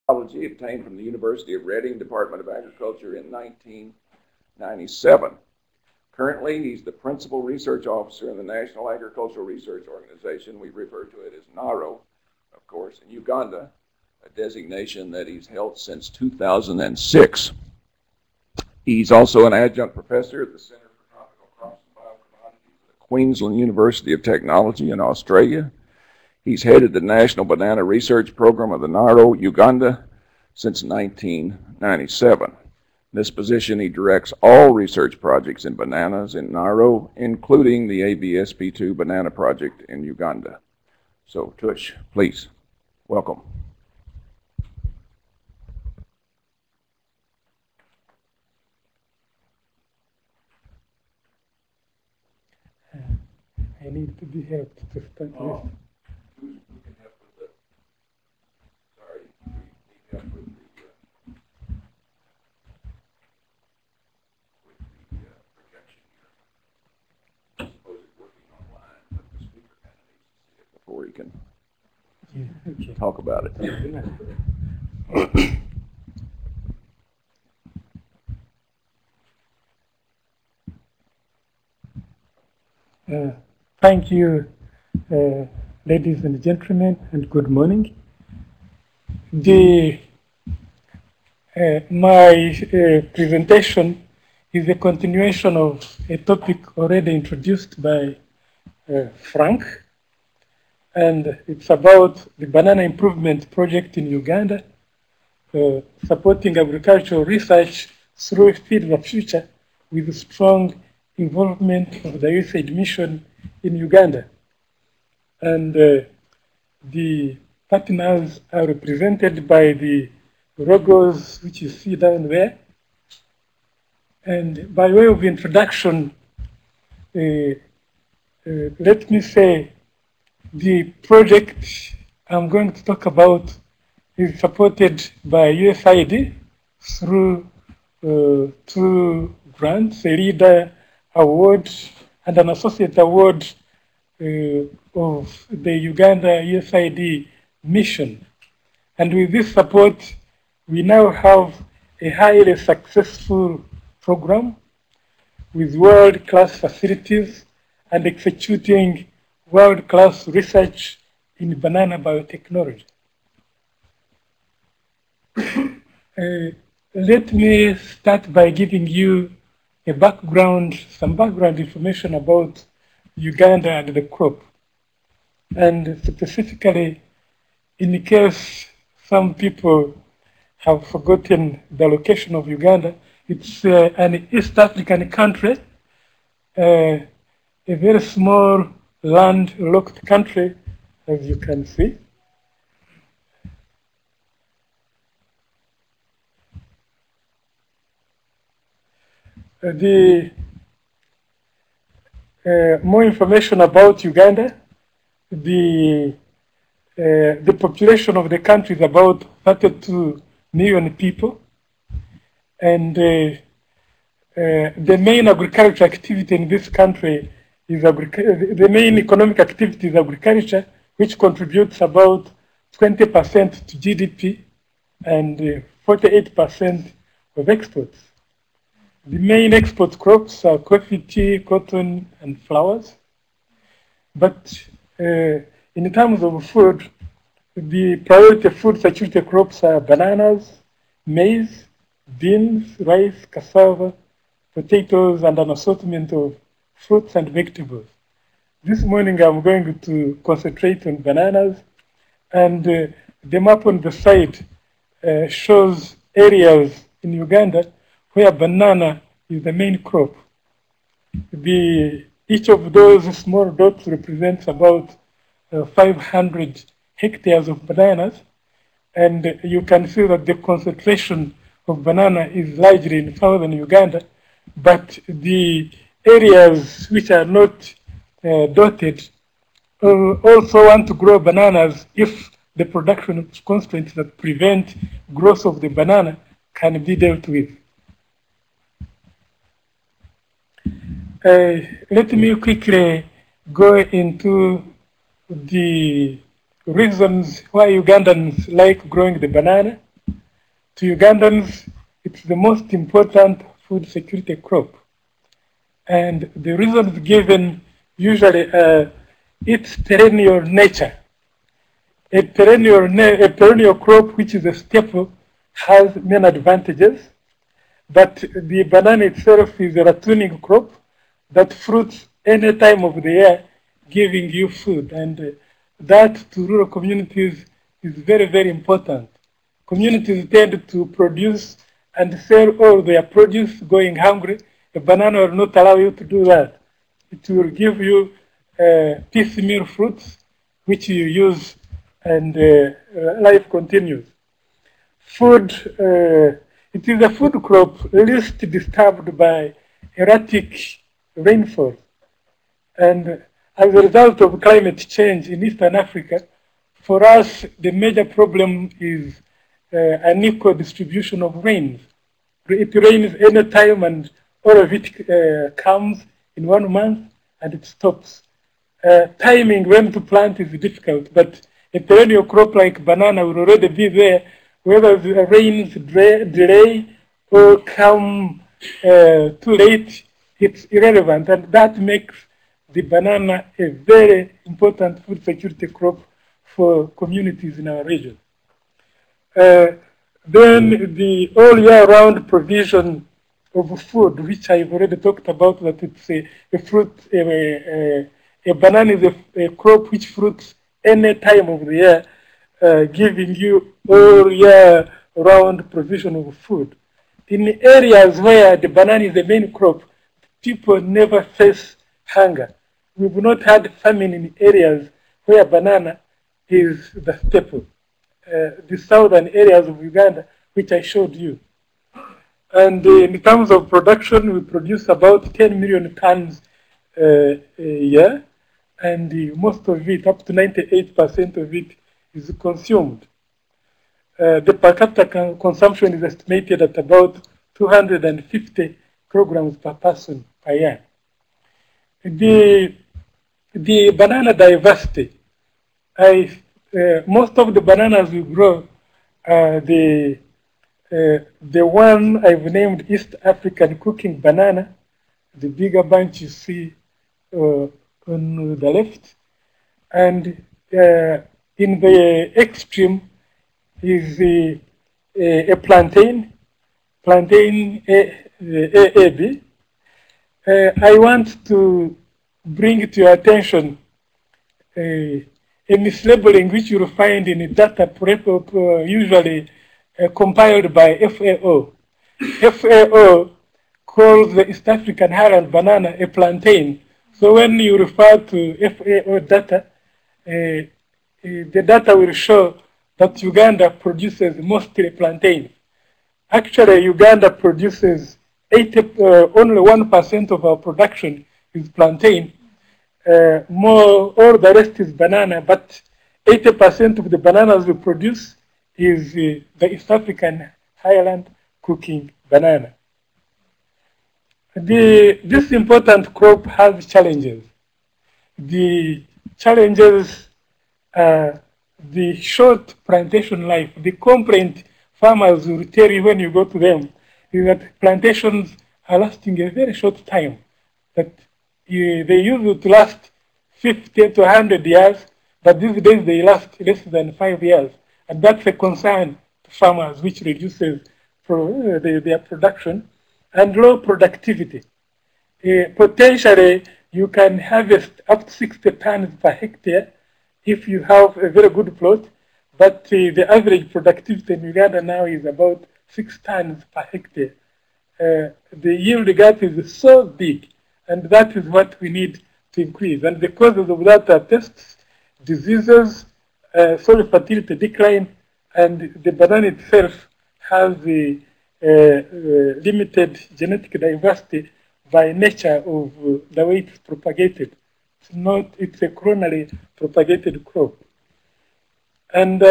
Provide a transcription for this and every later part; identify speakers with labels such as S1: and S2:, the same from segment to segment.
S1: obtained from the University of Reading Department of Agriculture in 1997. Currently, he's the Principal Research Officer in the National Agricultural Research Organization. We refer to it as NARO, of course, in Uganda, a designation that he's held since 2006. He's also an adjunct professor at the Center for Tropical Crops and Biocommodities at Queensland University of Technology in Australia. He's headed the National Banana Research Program of the NARO, Uganda, since 1997. In this position, he directs all research projects in bananas in NARO, including the ABSPII banana project in Uganda. So, Tush, please, welcome.
S2: I need to be helped to start with.
S1: Before he can talk about it.
S2: Thank you, ladies and gentlemen, and good morning. My presentation is a continuation of a topic already introduced by Frank, and it's about the Banana Improvement Project in Uganda, supporting agricultural research through Feed the Future with strong involvement of the USAID mission in Uganda. And the partners are represented by the logos which you see down there. And by way of introduction, let me say the project I'm going to talk about is supported by USAID through 2 grants, a Leader Award and an Associate Award of the Uganda USAID mission. And with this support, we now have a highly successful program with world-class facilities and executing world-class research in banana biotechnology. Let me start by giving you a some background information about Uganda and the crop. And specifically, in case some people have forgotten the location of Uganda, it's an East African country, a very small landlocked country, as you can see. More information about Uganda. The population of the country is about 32 million people, and the main agricultural activity in this country is the main economic activity is agriculture, which contributes about 20% to GDP and 48% of exports. The main export crops are coffee, tea, cotton, and flowers. But in terms of food, the priority food security crops are bananas, maize, beans, rice, cassava, potatoes, and an assortment of fruits and vegetables. This morning I'm going to concentrate on bananas, and the map on the side shows areas in Uganda where banana is the main crop. Each of those small dots represents about 500 hectares of bananas, and you can see that the concentration of banana is largely in southern Uganda, but the areas which are not dotted also want to grow bananas if the production constraints that prevent growth of the banana can be dealt with. Let me quickly go into the reasons why Ugandans like growing the banana. To Ugandans, it's the most important food security crop. And the reasons given usually its perennial nature. A perennial crop, which is a staple, has many advantages. But the banana itself is a ratooning crop that fruits any time of the year, giving you food. And that to rural communities is very, very important. Communities tend to produce and sell all their produce going hungry. A banana will not allow you to do that. It will give you piecemeal fruits, which you use, and life continues. Food, it is a food crop least disturbed by erratic rainfall. And as a result of climate change in Eastern Africa, for us, the major problem is unequal distribution of rains. It rains any time and all of it comes in 1 month and it stops. Timing when to plant is difficult, but a perennial crop like banana will already be there. Whether the rains delay or come too late, it's irrelevant, and that makes the banana a very important food security crop for communities in our region. Then the all year round provision of food, which I've already talked about, that it's a fruit, a banana is a crop which fruits any time of the year, giving you all year round provision of food. In areas where the banana is the main crop, people never face hunger. We've not had famine in areas where banana is the staple. The southern areas of Uganda, which I showed you. And in terms of production, we produce about 10 million tons a year, and most of it, up to 98% of it, is consumed. The per capita consumption is estimated at about 250 kilograms per person per year. The banana diversity, most of the bananas we grow, the one I've named East African cooking banana, the bigger bunch you see on the left, and in the extreme is a plantain AAB. I want to bring to your attention a mislabeling which you'll find in a data usually compiled by FAO. FAO calls the East African highland banana a plantain. So when you refer to FAO data, the data will show that Uganda produces mostly plantains. Actually, Uganda produces only 1% of our production is plantain. All the rest is banana, but 80% of the bananas we produce is the East African highland cooking banana. This important crop has challenges. The challenges are the short plantation life. The complaint farmers will tell you when you go to them is that plantations are lasting a very short time. That they used to last 50 to 100 years, but these days they last less than 5 years. And that's a concern to farmers, which reduces their production, and low productivity. Potentially, you can harvest up to 60 tons per hectare if you have a very good plot, but the average productivity in Uganda now is about 6 tons per hectare. The yield gap is so big, and that is what we need to increase. And the causes of that are pests, diseases, soil fertility decline, and the banana itself has the limited genetic diversity by nature of the way it's propagated. It's a chronally propagated crop. And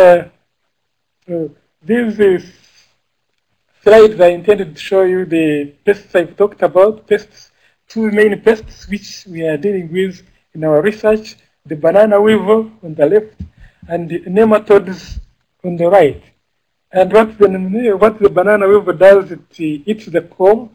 S2: these slides are intended to show you the pests I've talked about, two main pests which we are dealing with in our research, the banana weevil on the left and the nematodes on the right. And what the banana weaver does, it eats the core,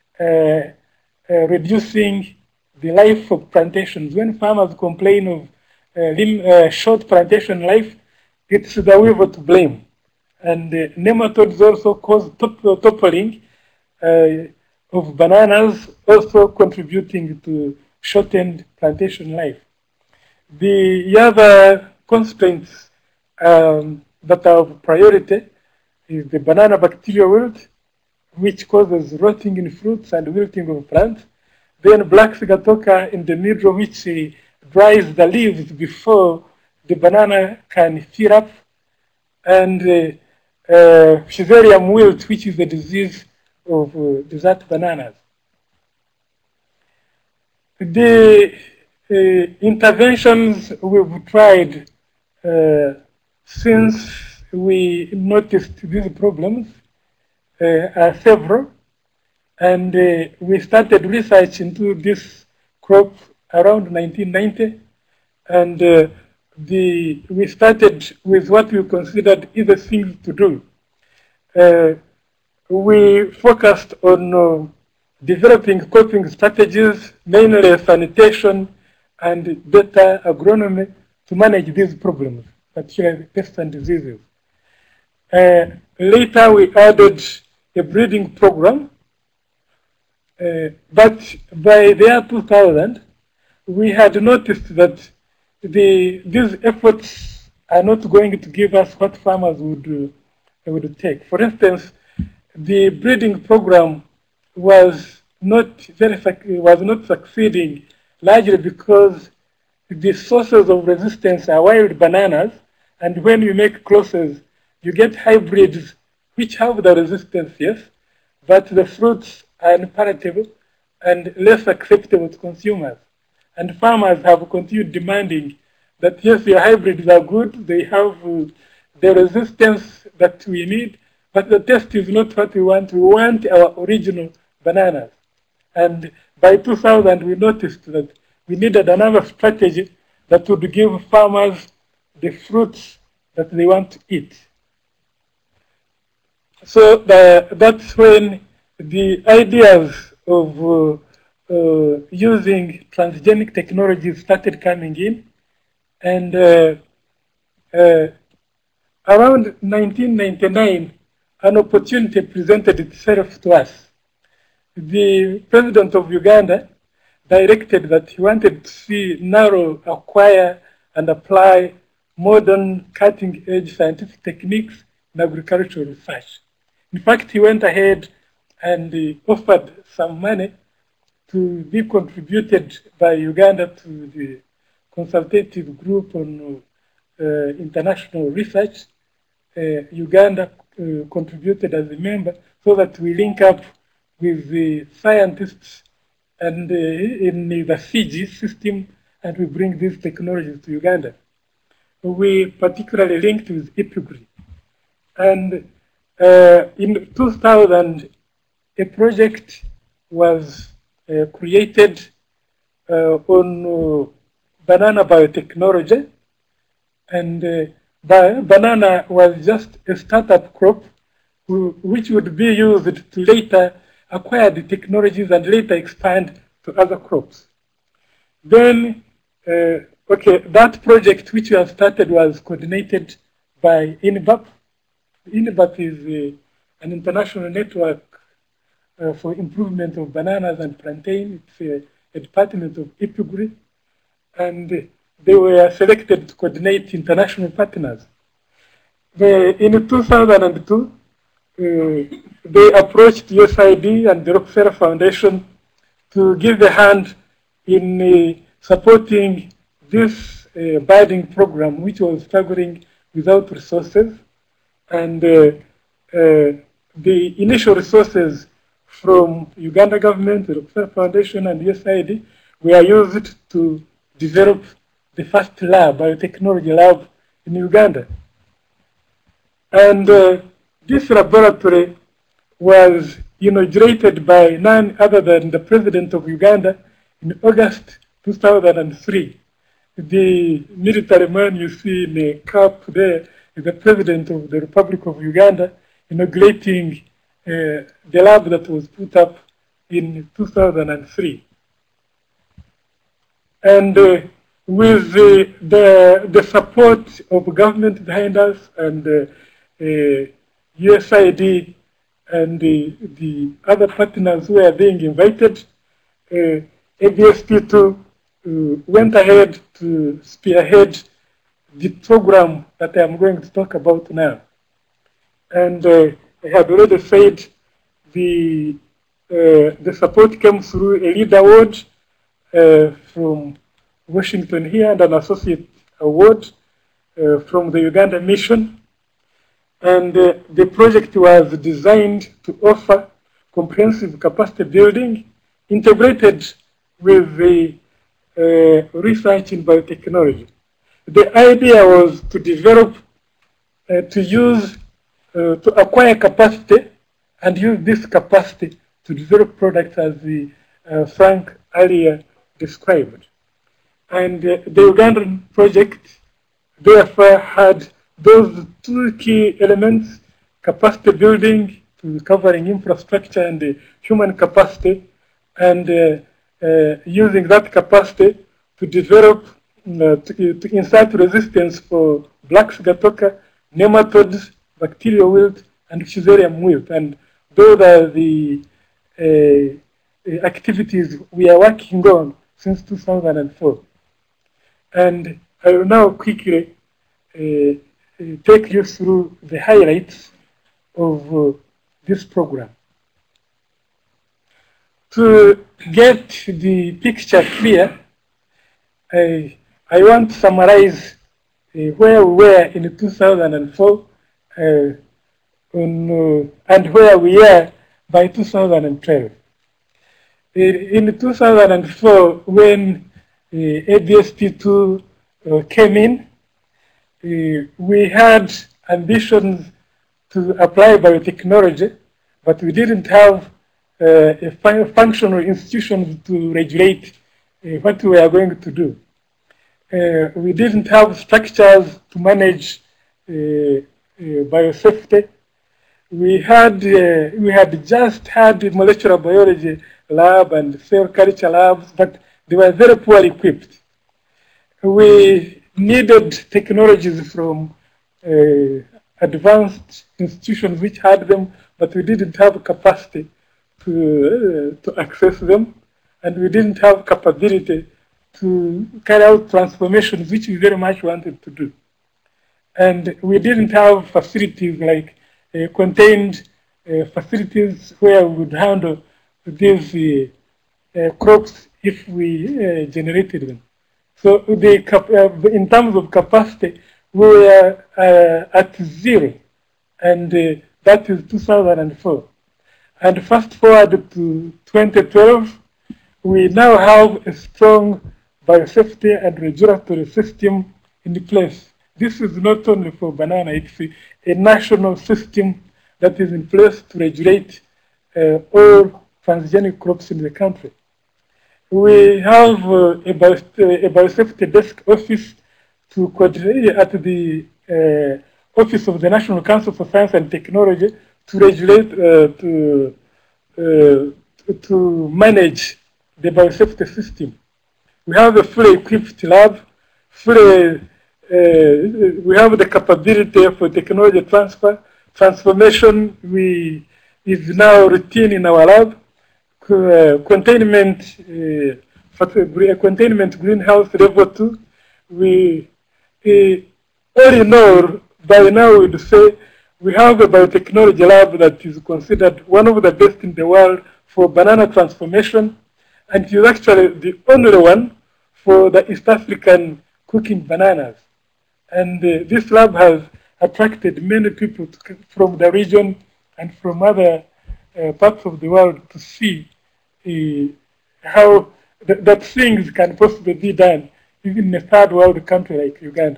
S2: reducing the life of plantations. When farmers complain of short plantation life, it's the weaver to blame. And nematodes also cause toppling of bananas, also contributing to shortened plantation life. The other constraints that are of priority is the banana bacterial wilt, which causes rotting in fruits and wilting of plants. Then black sigatoka in the middle, which dries the leaves before the banana can fill up. And Fusarium wilt, which is the disease of desert bananas. The interventions we've tried since we noticed these problems are several, and we started research into this crop around 1990, and we started with what we considered easy things to do. We focused on developing coping strategies, mainly sanitation and better agronomy to manage these problems, particularly pests and diseases. Later, we added a breeding program, but by the year 2000, we had noticed that these efforts are not going to give us what farmers would take. For instance, the breeding program was not succeeding largely because the sources of resistance are wild bananas, and when you make crosses, you get hybrids which have the resistance, yes, but the fruits are unpalatable and less acceptable to consumers. And farmers have continued demanding that, yes, your hybrids are good, they have the resistance that we need, but the taste is not what we want. We want our original bananas. And by 2000, we noticed that we needed another strategy that would give farmers the fruits that they want to eat. So that's when the ideas of using transgenic technologies started coming in. And around 1999, an opportunity presented itself to us. The president of Uganda directed that he wanted to see NARO acquire and apply modern cutting-edge scientific techniques in agricultural research. In fact, he went ahead and offered some money to be contributed by Uganda to the consultative group on international research. Uganda contributed as a member so that we link up with the scientists and in the CG system, and we bring these technologies to Uganda. We particularly linked with IPGRI. And in 2000, a project was created on banana biotechnology, and banana was just a startup crop which would be used to later acquire the technologies and later expand to other crops. Then, that project which we have started was coordinated by INBAP. INBAP is an international network for improvement of bananas and plantain. It's a department of IPGRI, and they were selected to coordinate international partners. In 2002, they approached USAID and the Rockefeller Foundation to give a hand in supporting this budding program, which was struggling without resources. And the initial resources from Uganda government, the Rockefeller Foundation, and USAID were used to develop the first lab, biotechnology lab in Uganda. And this laboratory was inaugurated by none other than the president of Uganda in August 2003. The military man you see in the cap there the President of the Republic of Uganda, inaugurating the lab that was put up in 2003. And with the support of government behind us and USAID and the other partners who are being invited, ABSPII went ahead to spearhead the program that I'm going to talk about now. And I had already said the support came through a lead award from Washington here and an associate award from the Uganda mission. And the project was designed to offer comprehensive capacity building integrated with the research in biotechnology. The idea was to develop, to acquire capacity and use this capacity to develop products as Frank earlier described. And the Ugandan project therefore had those two key elements: capacity building, covering infrastructure and human capacity, and using that capacity to develop, to insert resistance for black sigatoka, nematodes, bacterial wilt, and fusarium wilt. And those are the activities we are working on since 2004. And I will now quickly take you through the highlights of this program. To get the picture clear, I want to summarize where we were in 2004 and where we are by 2012. In 2004, when ABSPII came in, we had ambitions to apply biotechnology, but we didn't have a functional institution to regulate what we were going to do. We didn't have structures to manage biosafety. We had just had molecular biology lab and cell culture labs, but they were very poorly equipped. We needed technologies from advanced institutions which had them, but we didn't have capacity to access them, and we didn't have capability to carry out transformations which we very much wanted to do. And we didn't have facilities like contained facilities where we would handle these crops if we generated them. So in terms of capacity, we were at zero, and that is 2004. And fast forward to 2012, we now have a strong biosafety and regulatory system in place. This is not only for banana, it's a national system that is in place to regulate all transgenic crops in the country. We have a biosafety desk office to coordinate at the Office of the National Council for Science and Technology to regulate, to manage the biosafety system. We have a fully equipped lab, we have the capability for technology transformation is now routine in our lab. Containment greenhouse level 2. All in all, by now we'd say we have a biotechnology lab that is considered one of the best in the world for banana transformation, and it is actually the only one for the East African cooking bananas. And this lab has attracted many people from the region and from other parts of the world to see how that things can possibly be done even in a third world country like Uganda.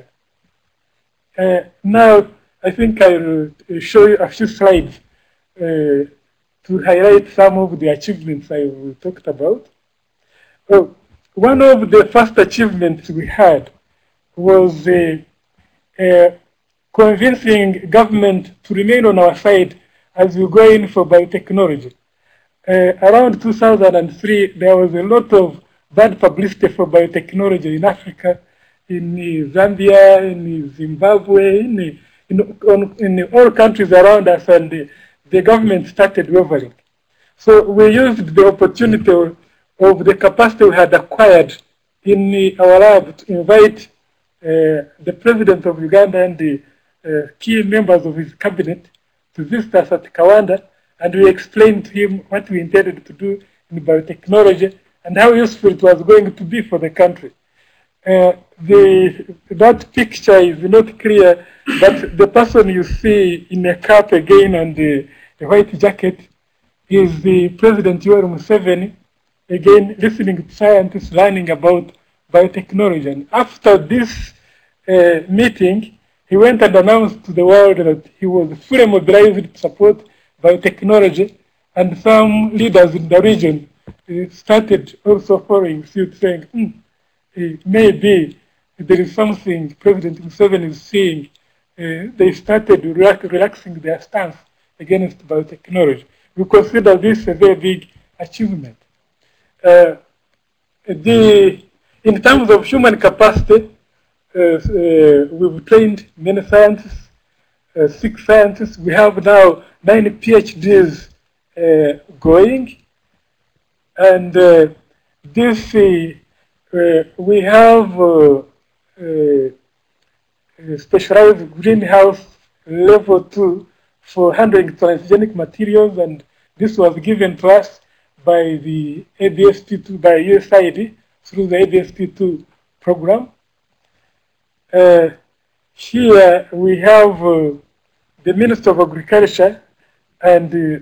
S2: Now, I think I'll show you a few slides to highlight some of the achievements I talked about. One of the first achievements we had was convincing government to remain on our side as we go in for biotechnology. Around 2003, there was a lot of bad publicity for biotechnology in Africa, in Zambia, in Zimbabwe, in all countries around us, and the government started wavering. So we used the opportunity of the capacity we had acquired in our lab to invite the president of Uganda and the key members of his cabinet to visit us at Kawanda, and we explained to him what we intended to do in biotechnology and how useful it was going to be for the country. That picture is not clear, but the person you see in a cap again and the white jacket is the President Yoweri Museveni, again listening to scientists learning about biotechnology. And after this meeting, he went and announced to the world that he was fully mobilized to support biotechnology, and some leaders in the region started also following suit, saying, maybe there is something President Museveni is seeing. They started relaxing their stance against biotechnology. We consider this a very big achievement. In terms of human capacity, we've trained many scientists, 6 scientists. We have now 9 PhDs going. And this, we have specialized greenhouse level 2 for handling transgenic materials, and this was given to us by the ABSPII, by USAID, through the ABSPII program. Here we have the Minister of Agriculture and the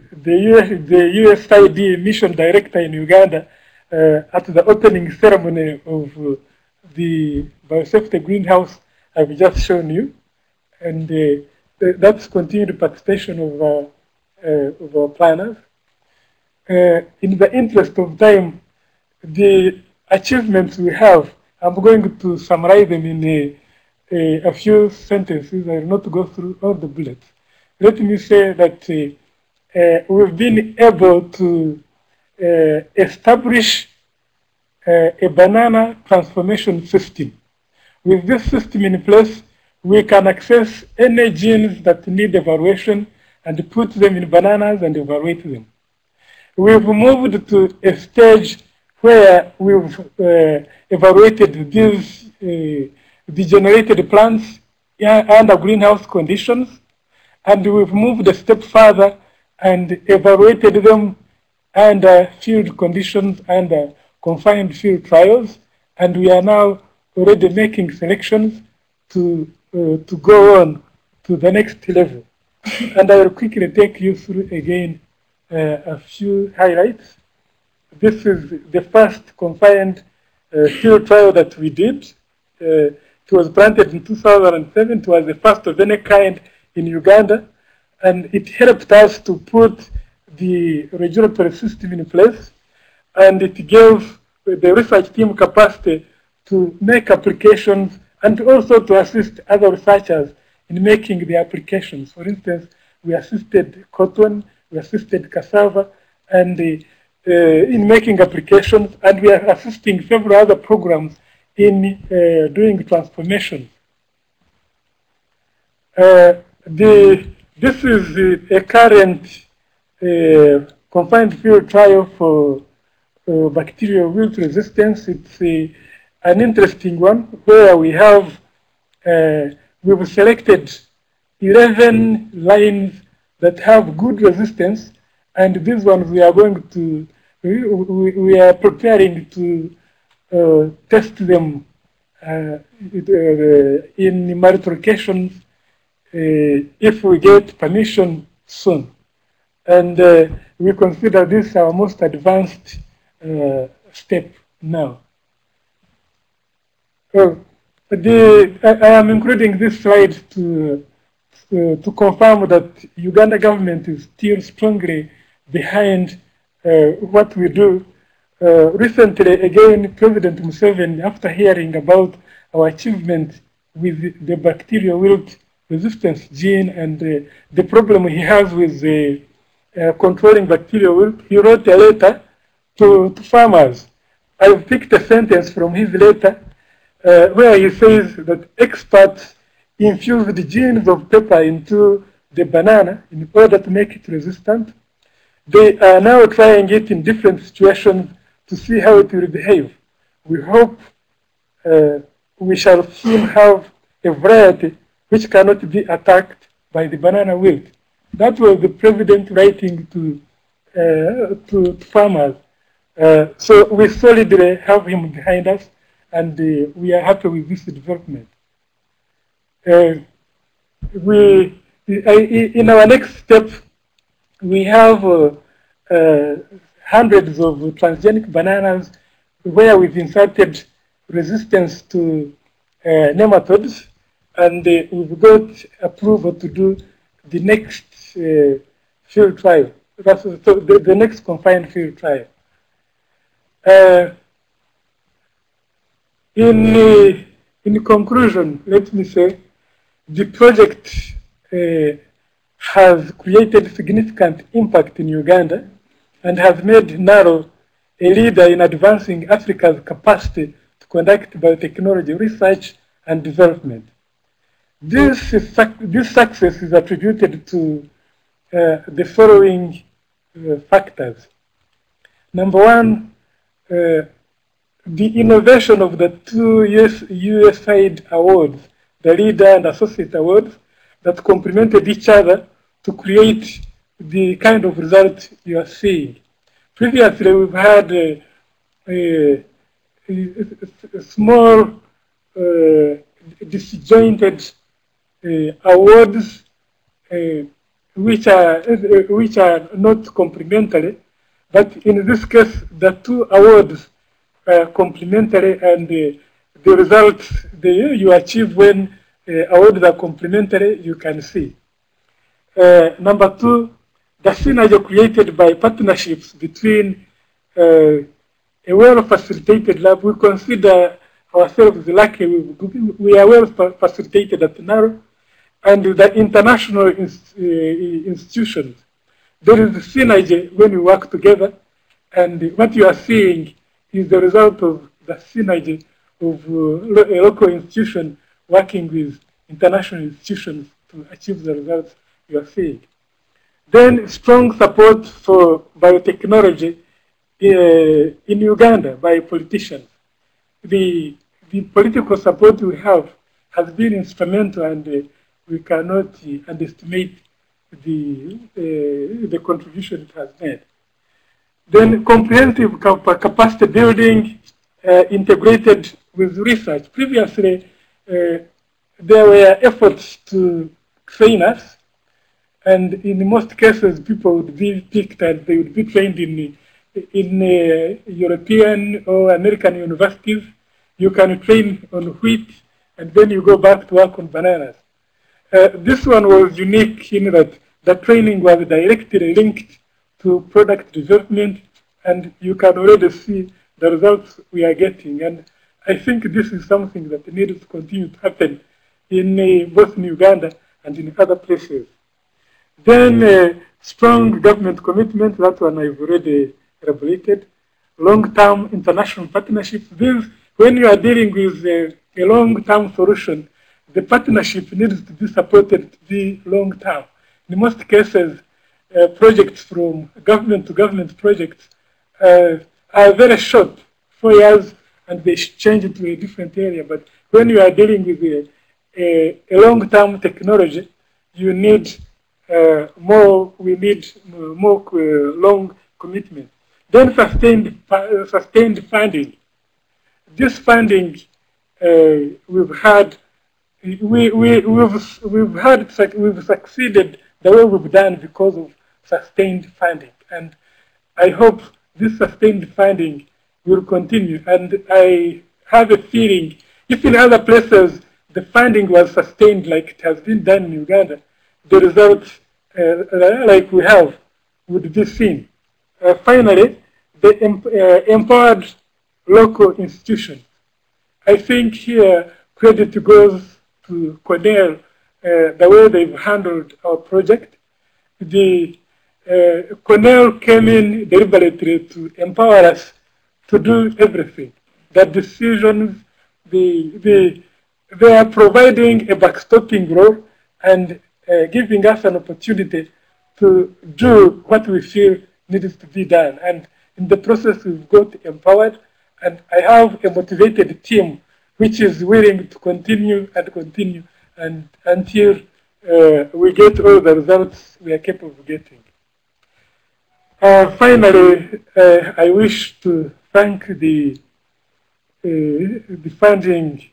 S2: USAID Mission Director in Uganda at the opening ceremony of the biosafety greenhouse I've just shown you. And that's continued participation of our planners. In the interest of time, the achievements we have, I'm going to summarize them in a few sentences. I will not go through all the bullets. Let me say that we've been able to establish a banana transformation system. With this system in place, we can access any genes that need evaluation and put them in bananas and evaluate them. We've moved to a stage where we've evaluated these degenerated plants under greenhouse conditions, and we've moved a step further and evaluated them under field conditions, under confined field trials, and we are now already making selections to go on to the next level. And I will quickly take you through again a few highlights. This is the first confined field trial that we did. It was planted in 2007. It was the first of any kind in Uganda, and it helped us to put the regulatory system in place, and it gave the research team capacity to make applications and also to assist other researchers in making the applications. For instance, we assisted cotton, we assisted cassava, and in making applications, and we are assisting several other programs in doing transformation. This is a current confined field trial for bacterial wilt resistance. It's an interesting one where we have, we've selected 11 lines that have good resistance, and these ones we are going to, we are preparing to test them in multiplications if we get permission soon. And we consider this our most advanced step now. I am including this slide to confirm that Uganda government is still strongly behind what we do. Recently, again, President Museveni, after hearing about our achievement with the bacterial wilt resistance gene and the problem he has with controlling bacterial wilt, he wrote a letter to farmers. I've picked a sentence from his letter where he says that experts infuse the genes of pepper into the banana in order to make it resistant. They are now trying it in different situations to see how it will behave. We hope we shall soon have a variety which cannot be attacked by the banana wilt. That was the president writing to farmers. So we solidly have him behind us, and we are happy with this development. In our next step, we have hundreds of transgenic bananas where we've inserted resistance to nematodes, and we've got approval to do the next field trial. That's the next confined field trial. In conclusion, let me say, the project has created significant impact in Uganda and has made NARO a leader in advancing Africa's capacity to conduct biotechnology research and development. This success is attributed to the following factors. Number one, the innovation of the two USAID awards, the Leader and Associate awards, that complemented each other to create the kind of result you are seeing. Previously, we've had a small disjointed awards which are not complementary, but in this case, the two awards are complementary, and the results you achieve when awards are complementary, you can see. Number two, the synergy created by partnerships between a well-facilitated lab. We consider ourselves lucky. We are well facilitated at NARO, and the international institutions. There is a synergy when we work together, and what you are seeing is the result of the synergy of a local institution working with international institutions to achieve the results you are seeing. Then strong support for biotechnology in Uganda by politicians. The political support we have has been instrumental, and we cannot underestimate the contribution it has made. Then comprehensive capacity building integrated with research. Previously, there were efforts to train us, and in most cases, people would be picked and they would be trained in European or American universities. You can train on wheat, and then you go back to work on bananas. This one was unique in that the training was directly linked to product development, and you can already see the results we are getting. And I think this is something that needs to continue to happen in both in Uganda and in other places. Then strong government commitment, that one I've already elaborated. Long-term international partnerships. When you are dealing with a long-term solution, the partnership needs to be supported to be long-term. In most cases, projects from government to government projects are very short, 4 years, and they change to a different area. But when you are dealing with a long-term technology, you need we need more long commitment. Then sustained funding. This funding we've succeeded the way we've done because of sustained funding, and I hope this sustained funding will continue. And I have a feeling, if in other places the funding was sustained like it has been done in Uganda, the results like we have would be seen. Finally, the empowered local institutions. I think here credit goes to Cornell the way they've handled our project. The Cornell came in deliberately to empower us to do everything. The decisions, they are providing a backstopping role and giving us an opportunity to do what we feel needs to be done. And in the process, we've got empowered, and I have a motivated team which is willing to continue and continue and until we get all the results we are capable of getting. Finally, I wish to thank the funding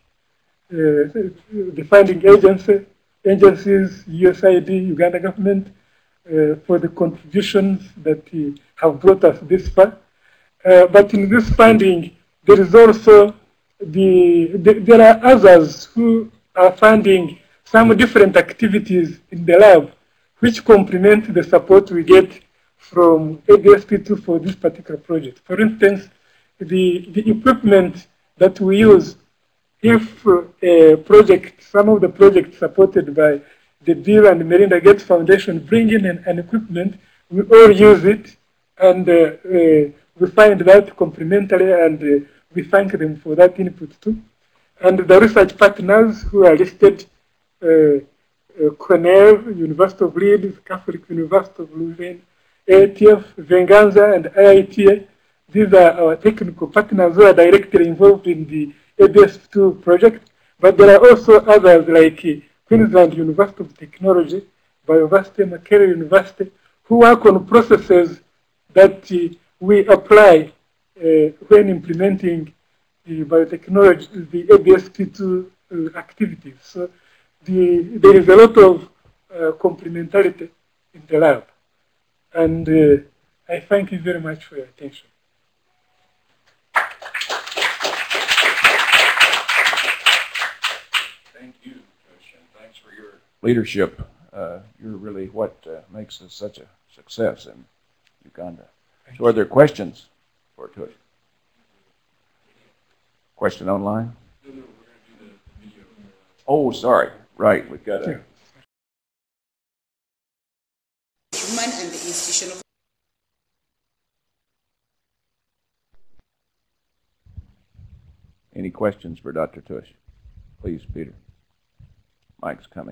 S2: agencies, USAID, Uganda government, for the contributions that have brought us this far. But in this funding, there is also there are others who are funding some different activities in the lab, which complement the support we get from ABSPII for this particular project. For instance, the equipment that we use, if a project, some of the projects supported by the Bill and Melinda Gates Foundation bring in an equipment, we all use it, and we find that complementary, and we thank them for that input too. And the research partners who are listed, Cornell, University of Leeds, Catholic University of Louvain, ATF, Venganza, and IITA. These are our technical partners who are directly involved in the ABS2 project. But there are also others like Queensland University of Technology, Bioversity, Makerere University, who work on processes that we apply when implementing the biotechnology, the ABSP2 activities. So there is a lot of complementarity in the lab. And I thank you very much for your attention.
S1: Thank you, Christian. Thanks for your leadership. You're really what makes us such a success in Uganda. So are there questions for Tush? Question online? No, we're going to do the video. Oh, sorry. Right, we've got a...
S3: Human and the institution of...
S1: Any questions for Dr. Tush? Please, Peter. Mike's coming.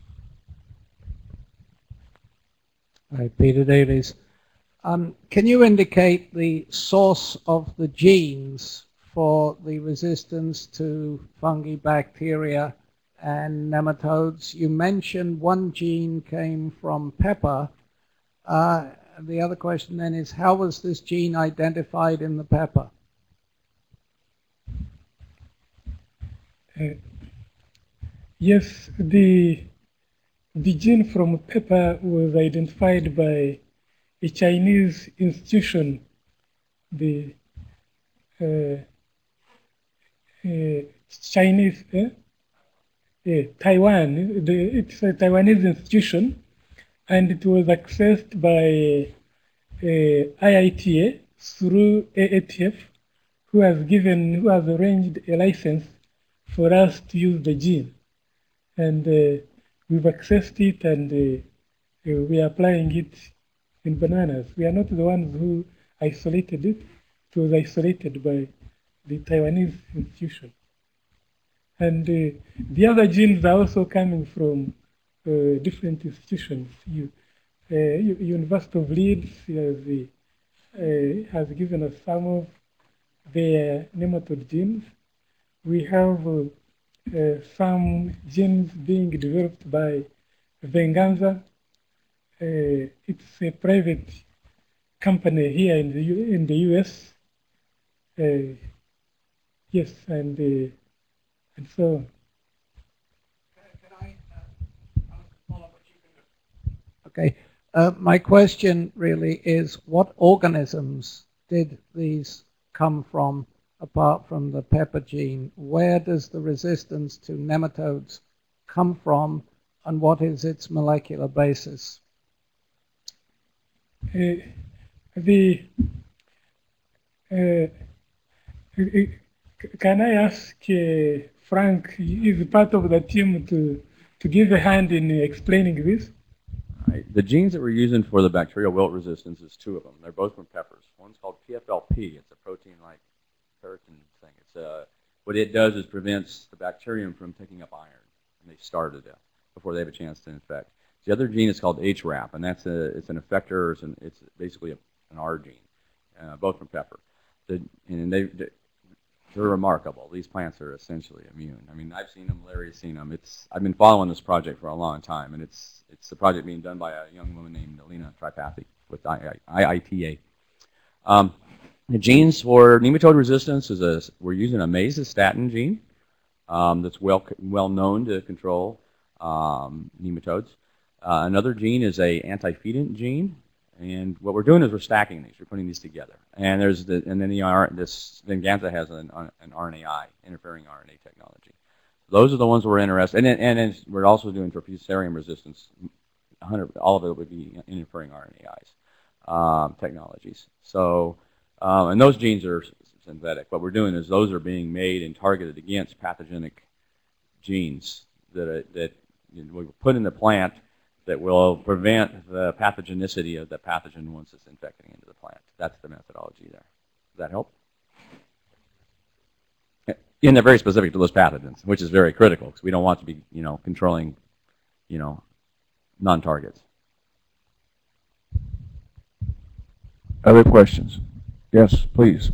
S4: Hi, Peter Davies. Can you indicate the source of the genes for the resistance to fungi, bacteria, and nematodes? You mentioned one gene came from pepper. The other question then is, how was this gene identified in the pepper?
S2: Yes, the gene from pepper was identified by a Chinese institution, the Chinese, Taiwan. It's a Taiwanese institution, and it was accessed by IITA through AATF, who has arranged a license for us to use the gene. And we've accessed it, and we are applying it in bananas. We are not the ones who isolated it. It was isolated by the Taiwanese institution. And the other genes are also coming from different institutions. University of Leeds has given us some of their nematode genes. We have some genes being developed by Venganza. It's a private company here in the US. Yes, and so.
S4: Can I follow what you can do? Okay. My question really is, what organisms did these come from apart from the pepper gene? Where does the resistance to nematodes come from, and what is its molecular basis?
S2: Can I ask Frank, is part of the team to to give a hand in explaining this?
S5: Right. The genes that we're using for the bacterial wilt resistance is two of them. They're both from peppers. One's called PFLP. It's a protein-like keratin thing. It's what it does is prevents the bacterium from picking up iron, and they starve to death before they have a chance to infect. The other gene is called HRAP, and it's an effector. It's basically an R gene, both from pepper. They're remarkable. These plants are essentially immune. I mean, I've seen them. Larry's seen them. I've been following this project for a long time, and it's a project being done by a young woman named Alina Tripathi with IITA. The genes for nematode resistance we're using a mesostatin gene that's well known to control nematodes. Another gene is a anti-fedant gene. And what we're doing is we're stacking these. We're putting these together. And this Venganza has an RNAi, interfering RNA technology. Those are the ones we're interested in. And we're also doing for fusarium resistance. All of it would be interfering RNAis technologies. So, and those genes are synthetic. What we're doing is those are being made and targeted against pathogenic genes that we put in the plant that will prevent the pathogenicity of the pathogen once it's infecting into the plant. That's the methodology there. Does that help? And they're very specific to those pathogens, which is very critical because we don't want to be, controlling, non-targets.
S1: Other questions? Yes, please.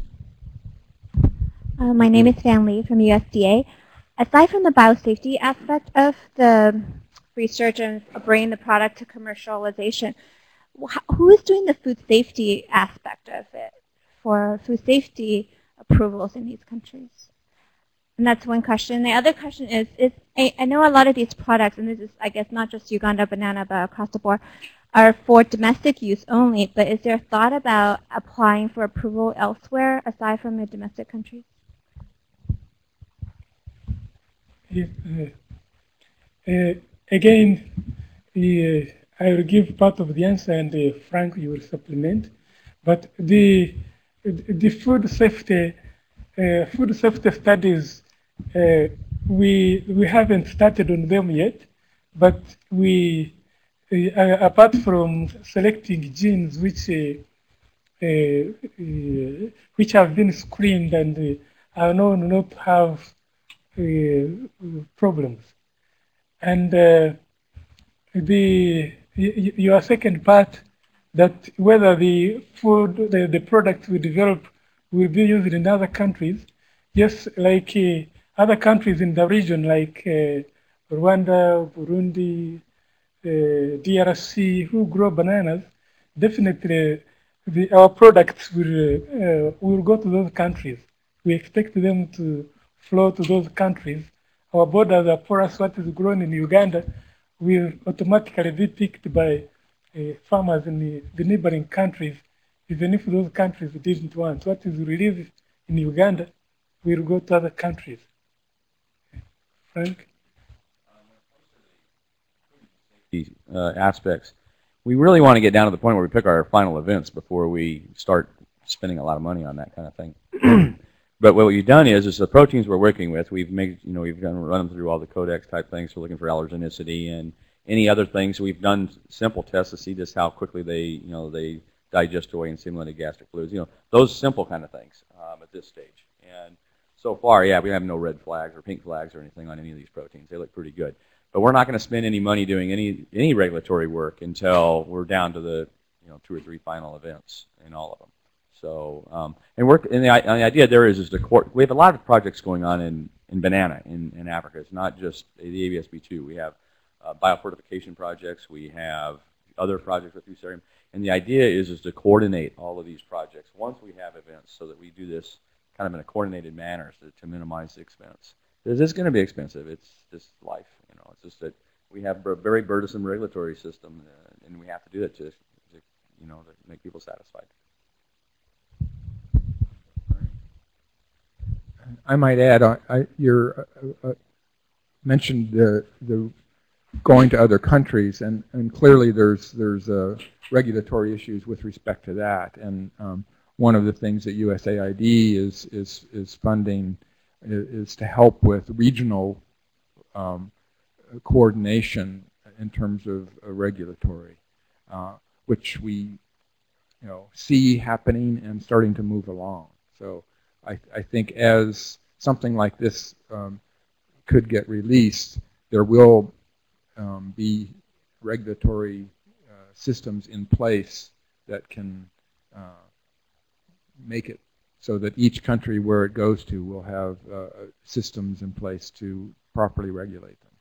S6: My name is Fan Lee from USDA. Aside from the biosafety aspect of the research and bringing the product to commercialization, who is doing the food safety aspect of it for food safety approvals in these countries? And that's one question. The other question is I know a lot of these products, and this is, I guess, not just Uganda banana, but across the board, are for domestic use only, but is there thought about applying for approval elsewhere aside from the domestic countries?
S2: Again, I will give part of the answer, and Frank, you will supplement. But the food safety studies, we haven't started on them yet. But we, apart from selecting genes which have been screened and are known not to have problems. And your second part, that whether the food, the products we develop will be used in other countries. Yes, like other countries in the region, like Rwanda, Burundi, DRC, who grow bananas, definitely our products will go to those countries. We expect them to flow to those countries. Our borders are porous. What is grown in Uganda will automatically be picked by farmers in the neighboring countries, even if those countries didn't want. What is released in Uganda will go to other countries. Frank?
S5: These aspects, we really want to get down to the point where we pick our final events before we start spending a lot of money on that kind of thing. But what we've done is the proteins we're working with, we've made, we've run them through all the codex type things. We're looking for allergenicity and any other things. We've done simple tests to see just how quickly they digest away and simulate gastric fluids. Those simple kind of things at this stage. And so far, yeah, we have no red flags or pink flags or anything on any of these proteins. They look pretty good. But we're not going to spend any money doing any regulatory work until we're down to the 2 or 3 final events in all of them. So, and the idea there is we have a lot of projects going on in banana in Africa. It's not just the ABSPII. We have biofortification projects. We have other projects with fusarium. And the idea is to coordinate all of these projects once we have events so that we do this kind of in a coordinated manner to minimize the expense. This is going to be expensive. It's just life. It's just that we have a very burdensome regulatory system, and we have to do it to make people satisfied.
S7: I might add, you mentioned the going to other countries, and clearly there's regulatory issues with respect to that. And one of the things that USAID is funding is to help with regional coordination in terms of regulatory, which we see happening and starting to move along. So I think as something like this could get released, there will be regulatory systems in place that can make it so that each country where it goes to will have systems in place to properly regulate them.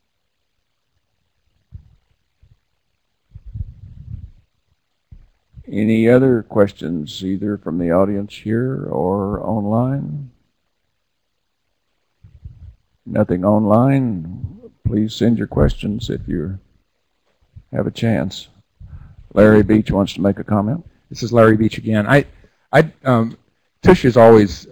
S1: Any other questions, either from the audience here or online? Nothing online. Please send your questions if you have a chance. Larry Beach wants to make a comment.
S7: This is Larry Beach again. Tush is always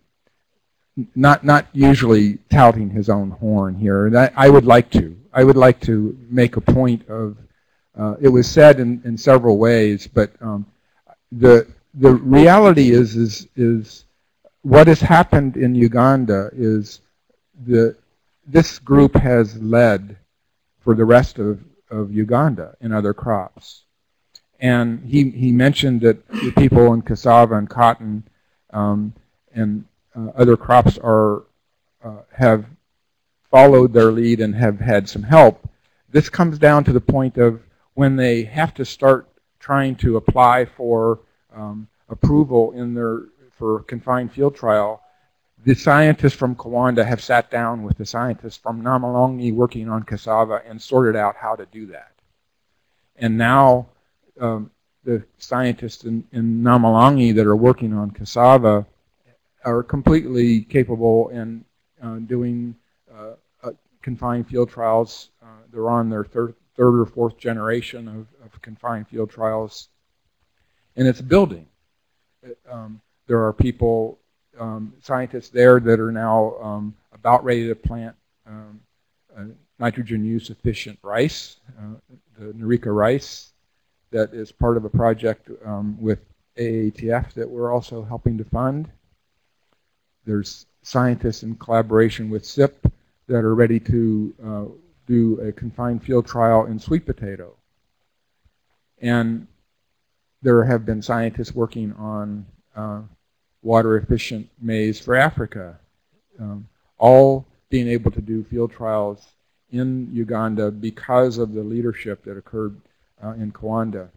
S7: not usually touting his own horn here, and I would like to. I would like to make a point of. It was said in several ways, but the reality is what has happened in Uganda is this group has led for the rest of Uganda in other crops. And he mentioned that the people in cassava and cotton and other crops have followed their lead and have had some help. This comes down to the point of when they have to start trying to apply for approval for confined field trial. The scientists from Kiwanda have sat down with the scientists from Namalongi working on cassava and sorted out how to do that. And now the scientists in Namalongi that are working on cassava are completely capable in doing confined field trials. They're on their third or fourth generation of confined field trials. And it's building. There are people, scientists there that are now about ready to plant nitrogen use efficient rice, the Narika rice, that is part of a project with AATF that we're also helping to fund. There's scientists in collaboration with SIP that are ready to do a confined field trial in sweet potato. And there have been scientists working on water efficient maize for Africa, all being able to do field trials in Uganda because of the leadership that occurred in Kiwanda.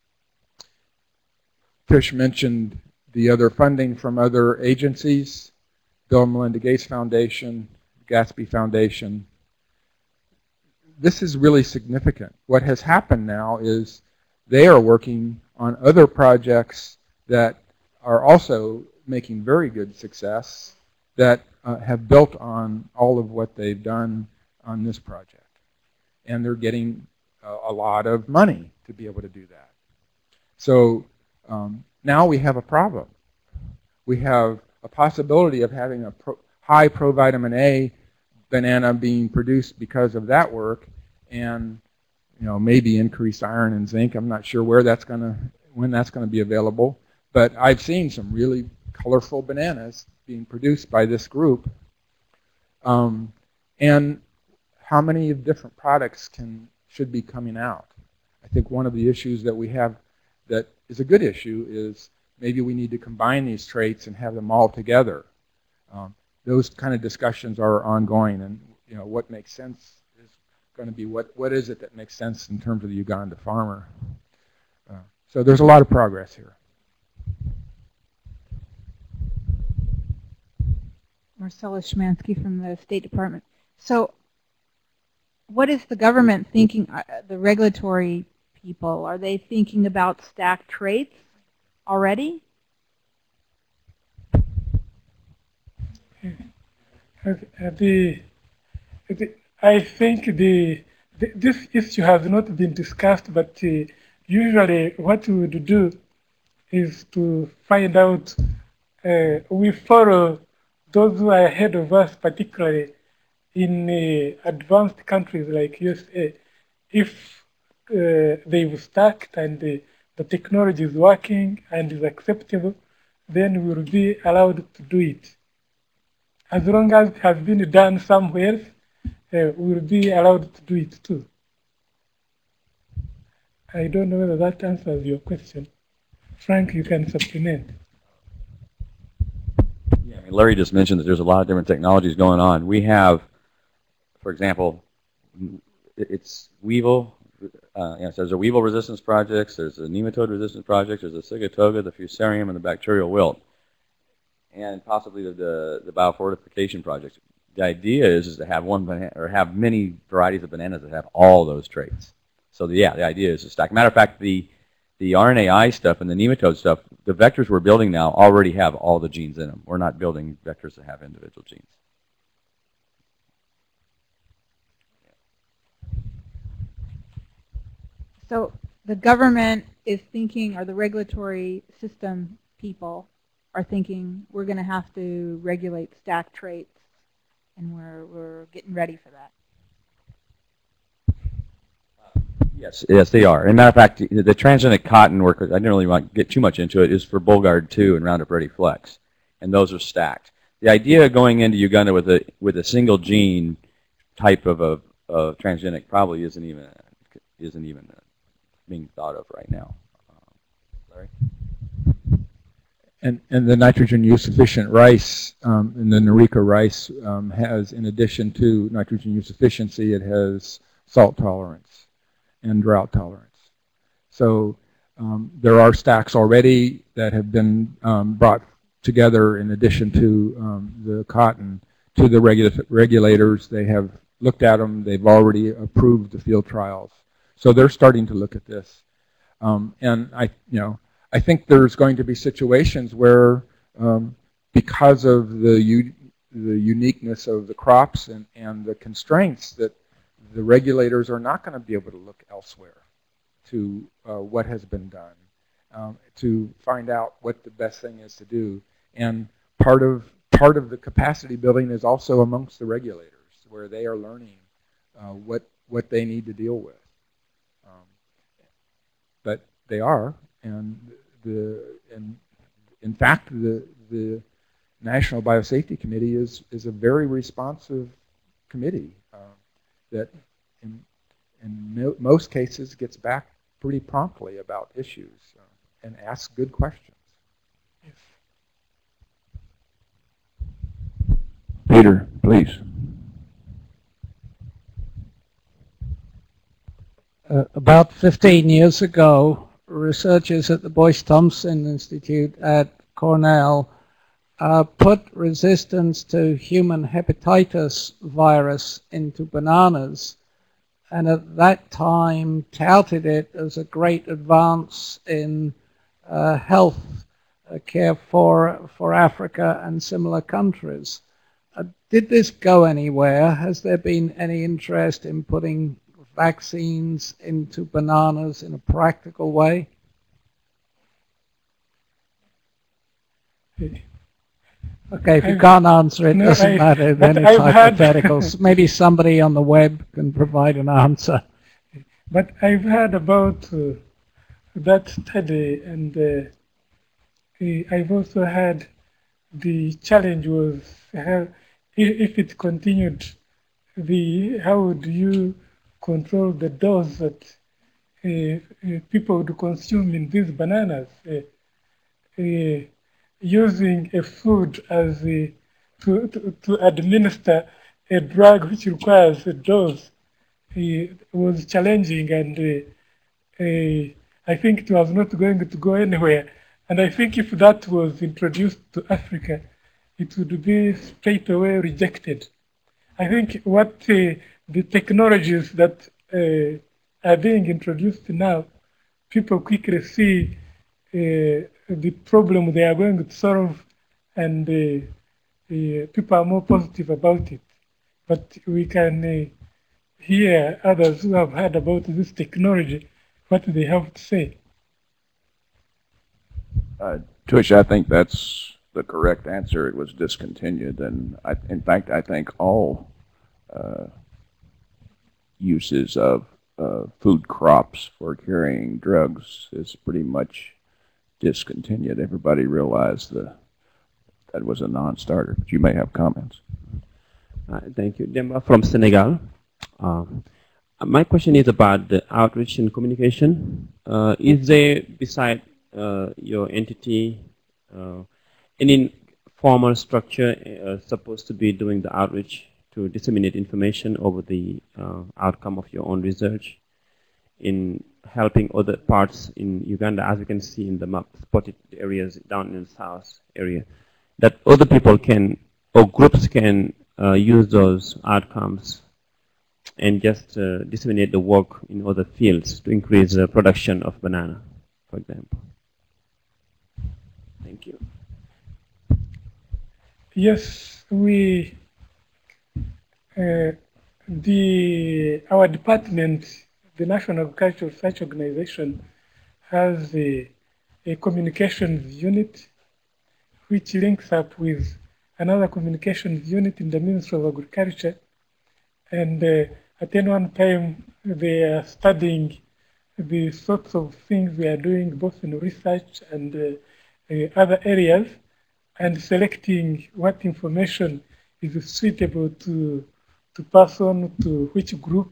S7: Tish mentioned the other funding from other agencies, Bill and Melinda Gates Foundation, ABSPII Foundation. This is really significant. What has happened now is they are working on other projects that are also making very good success that have built on all of what they've done on this project. And they're getting a lot of money to be able to do that. So now we have a problem. We have a possibility of having a high provitamin A banana being produced because of that work, and maybe increased iron and zinc. I'm not sure when that's going to be available, but I've seen some really colorful bananas being produced by this group. And how many different products should be coming out? I think one of the issues that we have that is a good issue is maybe we need to combine these traits and have them all together. Those kind of discussions are ongoing, and what makes sense is going to be what is it that makes sense in terms of the Uganda farmer. So there's a lot of progress here.
S8: Marcella Szymanski from the State Department. So what is the government thinking, the regulatory people? Are they thinking about stacked traits already?
S2: I think this issue has not been discussed, but usually what we would do is to find out, we follow those who are ahead of us, particularly in advanced countries like USA. If they've stacked and the technology is working and is acceptable, then we will be allowed to do it. As long as it has been done somewhere else, will be allowed to do it too. I don't know whether that answers your question. Frank, you can supplement.
S5: Yeah, I mean, Larry just mentioned that there's a lot of different technologies going on. We have, for example, it's weevil. So there's a weevil resistance projects, there's a nematode resistance project, there's a sigatoga, the fusarium, and the bacterial wilt, and possibly the biofortification projects. The idea is to have one banana, or have many varieties of bananas that have all those traits. So the idea is to stack. Matter of fact, the RNAi stuff and the nematode stuff, the vectors we're building now already have all the genes in them. We're not building vectors that have individual genes.
S8: So the government is thinking, or the regulatory system people are thinking, we're going to have to regulate stack traits, and we're getting ready for that.
S5: Yes, they are. And matter of fact, the transgenic cotton work, I didn't really want to get too much into it, is for Bollgard 2 and Roundup Ready Flex, and those are stacked. The idea of going into Uganda with a single gene type of transgenic probably isn't even being thought of right now. Larry?
S7: And the nitrogen use sufficient rice, and the Narika rice has, in addition to nitrogen use efficiency, it has salt tolerance and drought tolerance. So there are stacks already that have been brought together in addition to the cotton to the regulators. They have looked at them. They've already approved the field trials. So they're starting to look at this. And I think there's going to be situations where, because of the uniqueness of the crops and the constraints, that the regulators are not going to be able to look elsewhere to what has been done to find out what the best thing is to do. And part of the capacity building is also amongst the regulators, where they are learning what they need to deal with. But they are, and in fact, the National Biosafety Committee is a very responsive committee that in most cases gets back pretty promptly about issues and asks good questions.
S1: Yes. Peter, please.
S4: About 15 years ago, researchers at the Boyce-Thompson Institute at Cornell put resistance to human hepatitis virus into bananas, and at that time touted it as a great advance in health care for Africa and similar countries. Did this go anywhere? Has there been any interest in putting vaccines into bananas in a practical way? Okay, if you can't answer it, doesn't matter, then it's hypotheticals. Maybe somebody on the web can provide an answer.
S2: But I've heard about that study, and I've also heard the challenge was how, if it continued, how would you control the dose that people would consume in these bananas? Using a food as to administer a drug which requires a dose was challenging, and I think it was not going to go anywhere. And I think if that was introduced to Africa, it would be straight away rejected. I think what the technologies that are being introduced now, people quickly see the problem they are going to solve, and people are more positive about it. But we can hear others who have heard about this technology, what they have to say.
S1: Tush, I think that's the correct answer. It was discontinued, and in fact, I think all uses of food crops for carrying drugs is pretty much discontinued. Everybody realized that was a non-starter. But you may have comments.
S9: Thank you. Demba from Senegal. My question is about the outreach and communication. Is there, beside your entity, any formal structure supposed to be doing the outreach to disseminate information over the outcome of your own research in helping other parts in Uganda, as you can see in the map, spotted areas down in the south area, that other people can, or groups can use those outcomes and just disseminate the work in other fields to increase the production of banana, for example? Thank you.
S2: Yes, our department, the National Agricultural Research Organization, has a communications unit which links up with another communications unit in the Ministry of Agriculture. And at any one time, they are studying the sorts of things we are doing, both in research and other areas, and selecting what information is suitable to pass on to which group.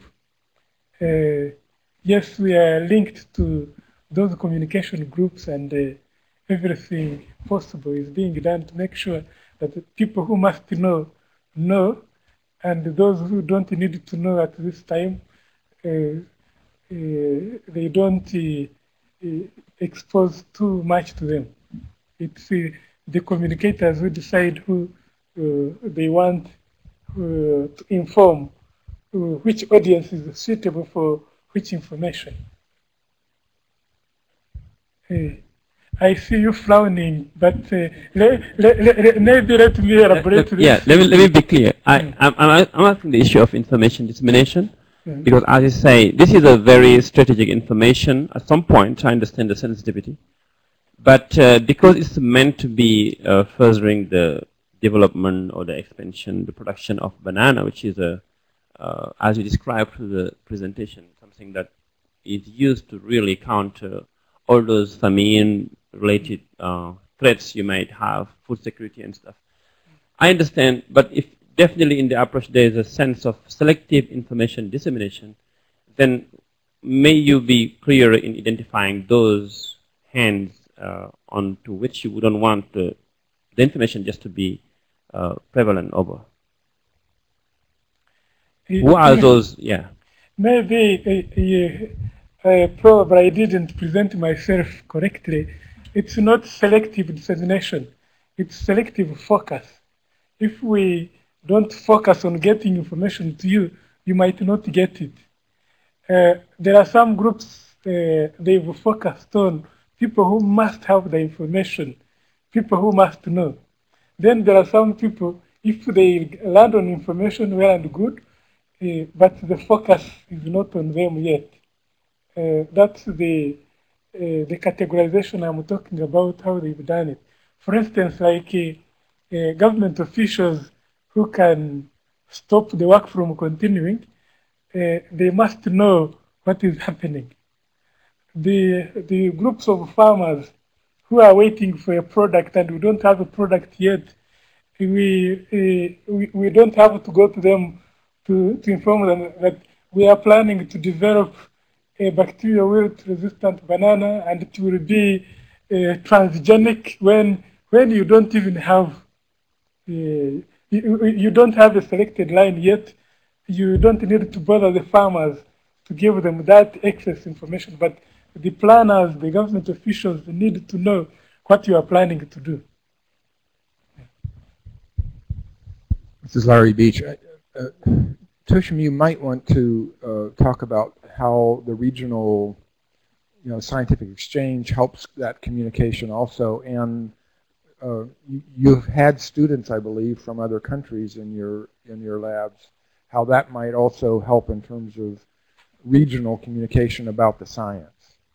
S2: Yes, we are linked to those communication groups, and everything possible is being done to make sure that the people who must know, and those who don't need to know at this time, they don't expose too much to them. It's the communicators who decide who they want to inform, which audience is suitable for which information. I see you frowning, but maybe let me elaborate.
S9: Yeah, let me be clear. I'm asking the issue of information dissemination, because as you say, this is a very strategic information. At some point, I understand the sensitivity, but because it's meant to be furthering the development or the expansion, the production of banana, which is as you described through the presentation, something that is used to really counter all those famine-related threats you might have, food security and stuff. I understand, but if definitely in the approach there is a sense of selective information dissemination, then may you be clearer in identifying those hands onto which you wouldn't want the information just to be prevalent over. Who are those? Yeah.
S2: Maybe probably I didn't present myself correctly. It's not selective dissemination. It's selective focus. If we don't focus on getting information to you, you might not get it. There are some groups they've focused on people who must have the information, people who must know. Then there are some people, if they land on information, well and good, but the focus is not on them yet. That's the categorization I'm talking about, how they've done it. For instance, like government officials who can stop the work from continuing, they must know what is happening. The groups of farmers who are waiting for a product and we don't have a product yet, we don't have to go to them to inform them that we are planning to develop a bacterial wilt-resistant banana, and it will be transgenic when you don't even have you don't have a selected line yet. You don't need to bother the farmers to give them that excess information, but the planners, the government officials, need to know what you are planning to do.
S7: This is Larry Beach. Tushim, you might want to talk about how the regional, scientific exchange helps that communication also, and you've had students, I believe, from other countries in your labs. How that might also help in terms of regional communication about the science.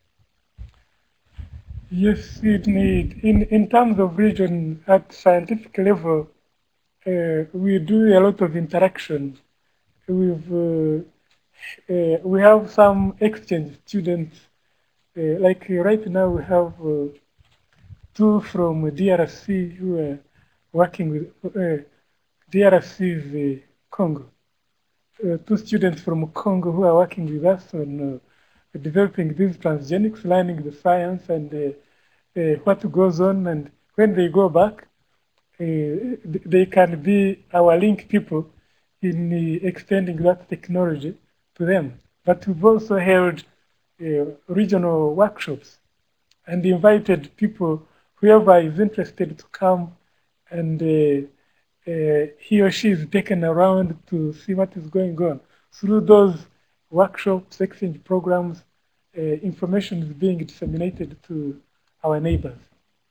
S2: Yes, indeed. In terms of region, at scientific level, we do a lot of interaction. We have some exchange students. Like right now, we have two from DRC who are working with DRC is Congo. Two students from Congo who are working with us on developing these transgenics, learning the science and what goes on, and when they go back, they can be our link people in extending that technology to them. But we've also held regional workshops and invited people, whoever is interested, to come, and he or she is taken around to see what is going on. Through those workshops, exchange programs, information is being disseminated to our neighbors.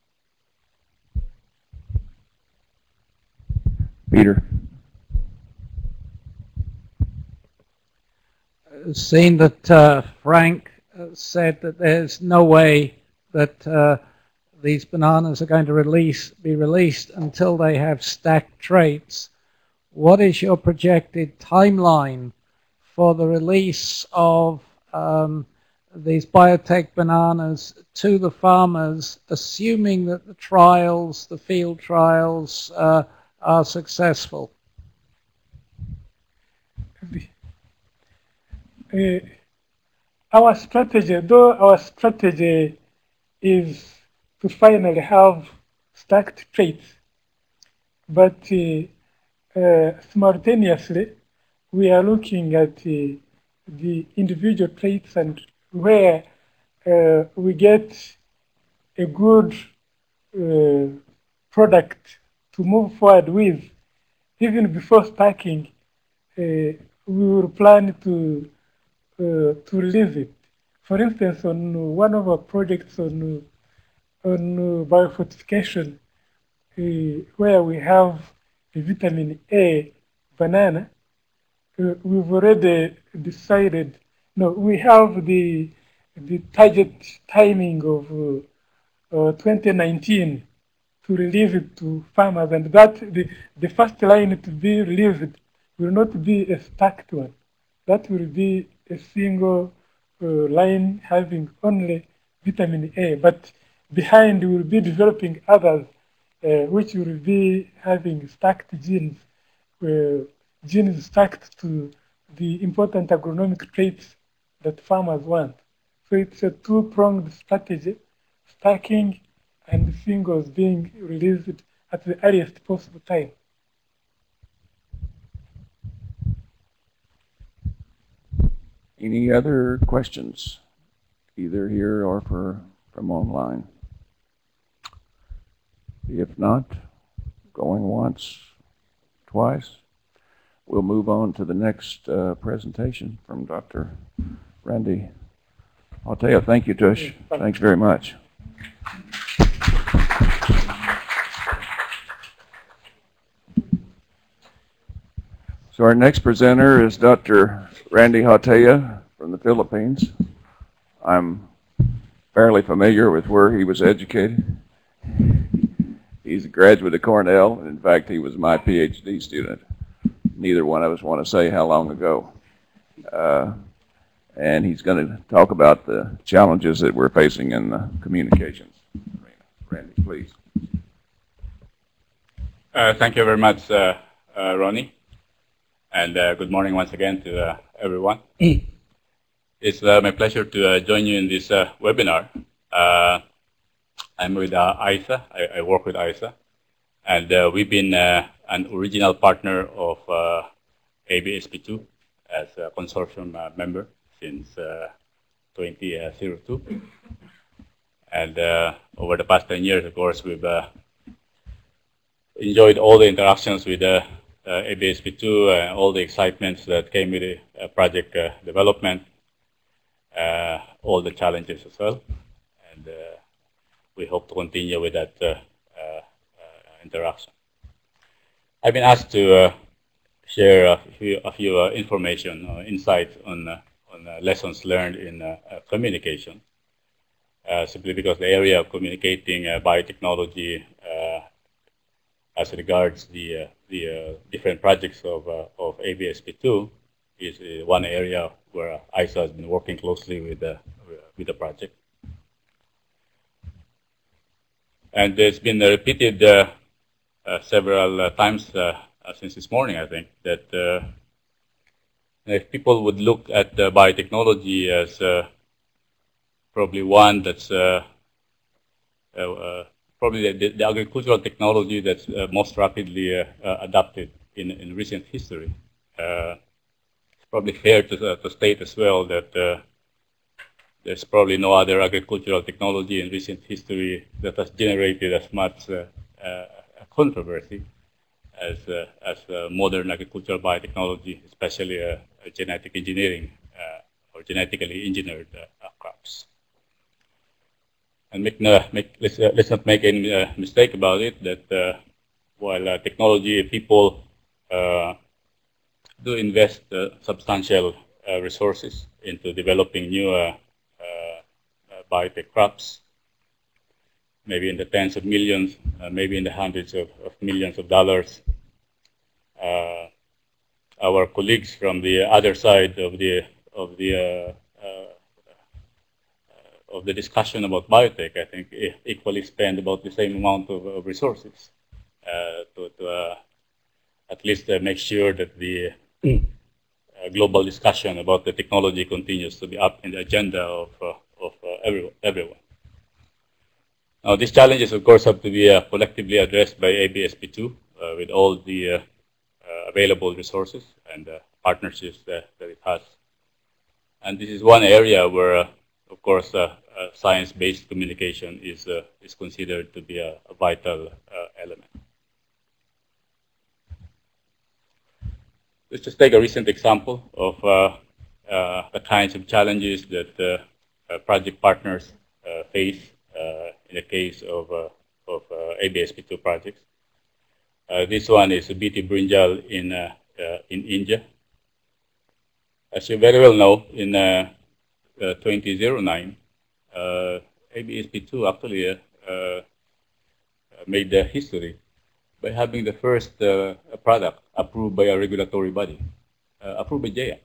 S1: Peter.
S4: Seeing that Frank said that there's no way that these bananas are going to be released until they have stacked traits, what is your projected timeline for the release of these biotech bananas to the farmers, assuming that the trials, the field trials, are successful?
S2: Our strategy is to finally have stacked traits, but simultaneously we are looking at the individual traits and where we get a good product to move forward with. Even before stacking, we will plan to release it. For instance, on one of our projects on biofortification, where we have the vitamin A banana, we've already decided, no, we have the target timing of 2019 to release it to farmers, and that the first line to be released will not be a stacked one. That will be a single line having only vitamin A, but behind we will be developing others which will be having stacked genes, genes stacked to the important agronomic traits that farmers want. So it's a two-pronged strategy, stacking and singles being released at the earliest possible time.
S1: Any other questions, either here or from online? If not, going once, twice, we'll move on to the next presentation from Dr. Randy Alteo. Thank you, Tush. Thanks very much. So our next presenter is Dr. Randy Hatea from the Philippines. I'm fairly familiar with where he was educated. He's a graduate of Cornell. In fact, he was my PhD student. Neither one of us want to say how long ago. And he's going to talk about the challenges that we're facing in the communications arena. Randy, please.
S10: Thank you very much, Ronnie. And good morning once again to everyone. It's my pleasure to join you in this webinar. I'm with ISA. I work with ISA. And we've been an original partner of ABSPII as a consortium member since 2002. And over the past 10 years, of course, we've enjoyed all the interactions with ABSPII and all the excitements that came with the project development, all the challenges as well. And we hope to continue with that interaction. I've been asked to share a few information, insights on lessons learned in communication, simply because the area of communicating biotechnology as regards the different projects of ABSPII is one area where ISA has been working closely with the project. And it's been repeated several times since this morning, I think, that if people would look at biotechnology as probably one that's probably the agricultural technology that's most rapidly adopted in recent history. It's probably fair to state as well that there's probably no other agricultural technology in recent history that has generated as much controversy as modern agricultural biotechnology, especially genetic engineering or genetically engineered crops. And let's not make any mistake about it, that while technology people do invest substantial resources into developing new biotech crops, maybe in the tens of millions, maybe in the hundreds of millions of dollars. Our colleagues from the other side of the discussion about biotech, I think, equally spend about the same amount of resources to at least make sure that the global discussion about the technology continues to be up in the agenda of everyone. Now, these challenges, of course, have to be collectively addressed by ABSPII with all the available resources and partnerships that it has. And this is one area where, of course, science-based communication is considered to be a vital element. Let's just take a recent example of the kinds of challenges that project partners face in the case of ABSPII projects. This one is BT brinjal in India. As you very well know, in 2009, ABSPII actually made history by having the first product approved by a regulatory body, approved by JEA.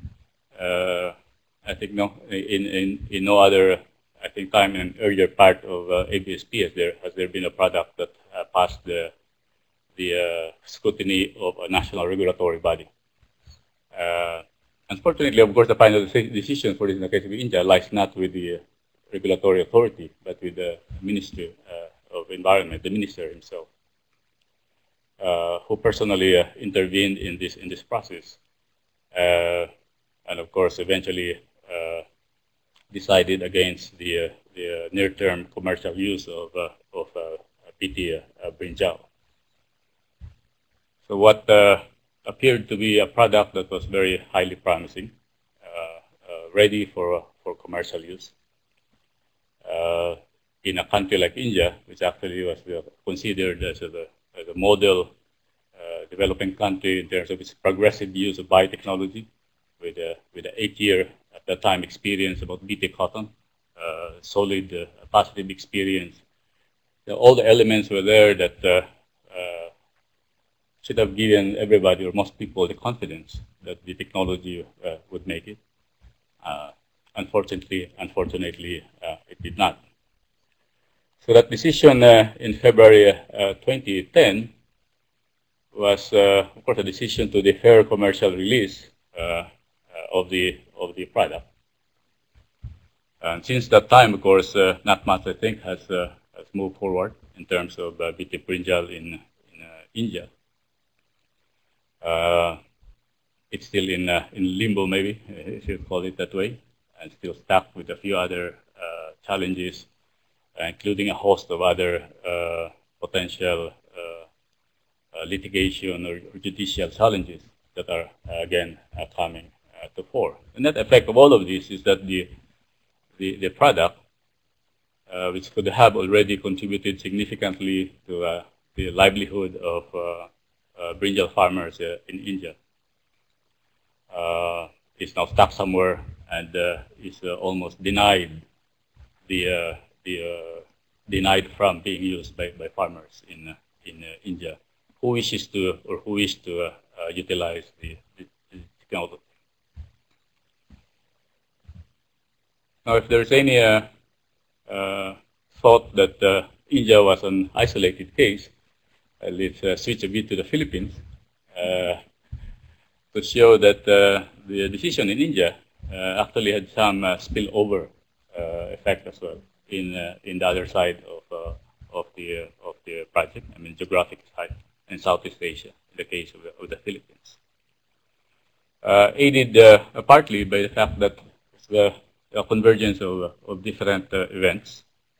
S10: I think in no other, I think, time in an earlier part of ABSPII has there been a product that passed the scrutiny of a national regulatory body. Unfortunately, of course, the final decision for this in the case of India lies not with the regulatory authority, but with the Ministry of Environment, the minister himself, who personally intervened in this process, and of course, eventually decided against the near-term commercial use of BT brinjal. So what appeared to be a product that was very highly promising, ready for commercial use, in a country like India, which actually was considered as a model developing country in terms of its progressive use of biotechnology, with an 8-year at that time experience about BT cotton, solid positive experience. All the elements were there that should have given everybody or most people the confidence that the technology would make it. Unfortunately, it did not. So that decision in February 2010 was, of course, a decision to defer commercial release of the product. And since that time, of course, not much, I think, has moved forward in terms of BT brinjal in India. It's still in limbo, maybe, if you call it that way, and still stuck with a few other challenges, including a host of other potential litigation or judicial challenges that are, again, coming to fore. The net effect of all of this is that the product, which could have already contributed significantly to the livelihood of brinjal farmers in India, is now stuck somewhere and is almost denied denied from being used by farmers in India who wish to utilize the technology. Now, if there is any thought that India was an isolated case, let's switch a bit to the Philippines. to show that the decision in India actually had some spillover effect as well in the other side of the project. I mean, geographic side in Southeast Asia, in the case of the Philippines. Aided partly by the fact that the convergence of different events.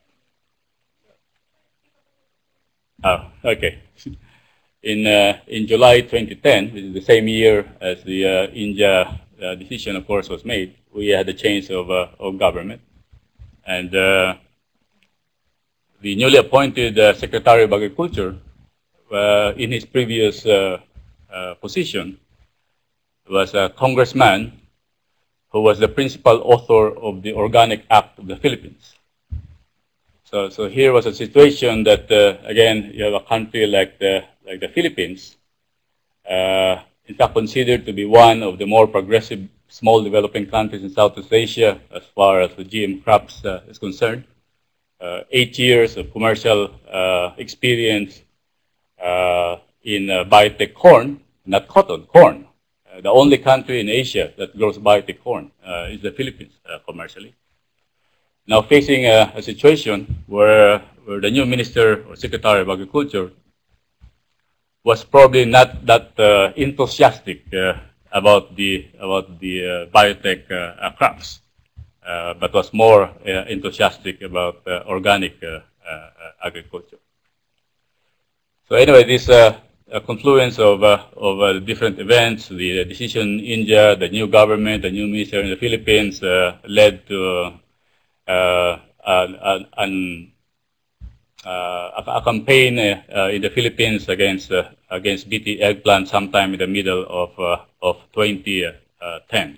S10: Okay. In July 2010, which is the same year as the India decision, of course, was made, we had a change of government. And the newly appointed Secretary of Agriculture, in his previous position, was a congressman who was the principal author of the Organic Act of the Philippines. So here was a situation that, again, you have a country like the Philippines, in fact considered to be one of the more progressive small developing countries in Southeast Asia as far as the GM crops is concerned. 8 years of commercial experience in biotech corn, not cotton, corn. The only country in Asia that grows biotech corn is the Philippines commercially. Now facing a situation where the new Minister or Secretary of Agriculture was probably not that enthusiastic about the biotech crops, but was more enthusiastic about organic agriculture. So anyway, this a confluence of different events, the decision in India, the new government, the new minister in the Philippines led to a campaign in the Philippines against BT eggplant sometime in the middle of 2010.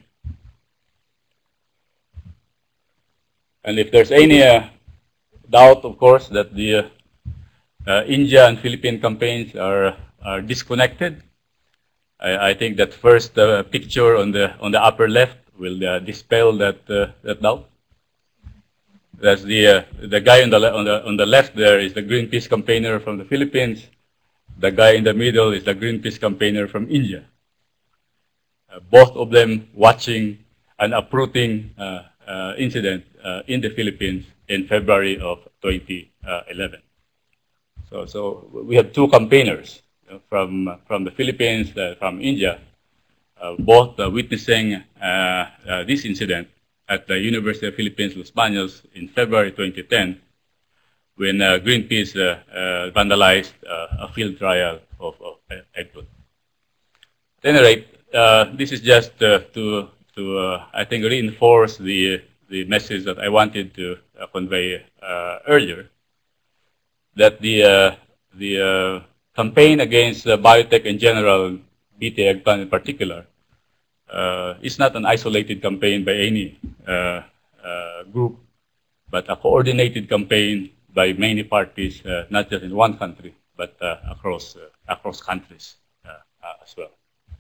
S10: And if there's any doubt, of course, that the India and Philippine campaigns are disconnected, I think that first picture on the upper left will dispel that doubt. That's the guy on the left there is the Greenpeace campaigner from the Philippines. The guy in the middle is the Greenpeace campaigner from India. Both of them watching an uprooting incident in the Philippines in February of 2011. So we have two campaigners from the Philippines, from India, both witnessing this incident at the University of Philippines, Los Baños in February 2010, when Greenpeace vandalized a field trial of eggplant. At any rate, this is just to I think, reinforce the message that I wanted to convey earlier, that the campaign against biotech in general, BT eggplant in particular, is not an isolated campaign by any group, but a coordinated campaign by many parties, not just in one country, but across countries as well.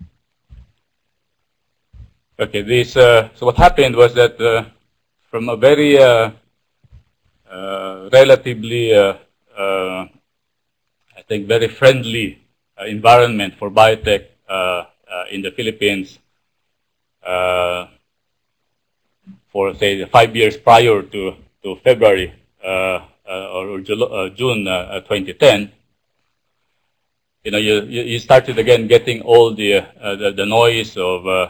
S10: Okay, this so what happened was that from a very relatively, I think, very friendly environment for biotech in the Philippines, for say 5 years prior to February or June 2010, you started again getting all the noise of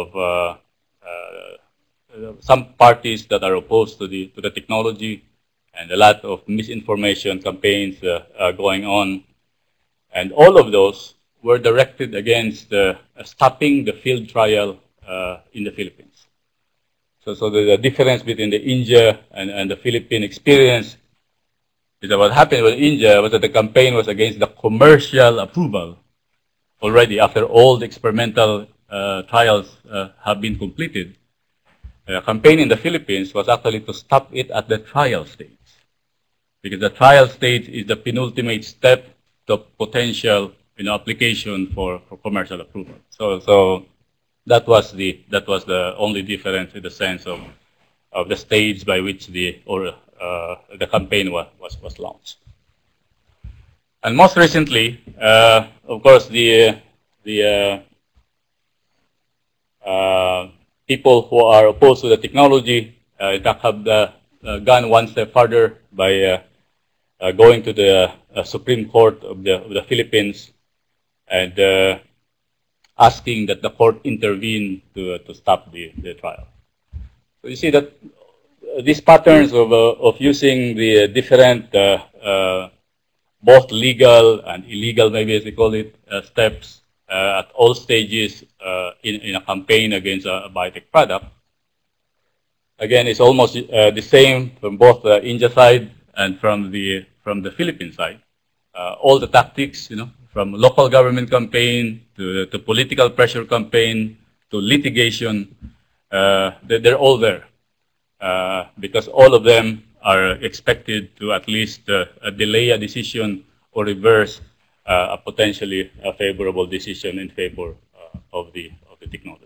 S10: some parties that are opposed to the technology, and a lot of misinformation campaigns going on, and all of those were directed against stopping the field trial in the Philippines. So the difference between the India and the Philippine experience is that what happened with India was that the campaign was against the commercial approval already after all the experimental trials have been completed. The campaign in the Philippines was actually to stop it at the trial stage, because the trial stage is the penultimate step to potential application for commercial approval. So that was the only difference in the sense of the stage by which the campaign was launched. And most recently, of course, the the people who are opposed to the technology, in fact, have gone one step further by going to the Supreme Court of the Philippines and asking that the court intervene to stop the trial. So you see that these patterns of using the different both legal and illegal, maybe as they call it, steps at all stages in a campaign against a biotech product. Again, it's almost the same from both the India side and from the Philippine side. All the tactics, from local government campaign to political pressure campaign to litigation, they're all there because all of them are expected to at least delay a decision or reverse a potentially favorable decision in favor of the technology.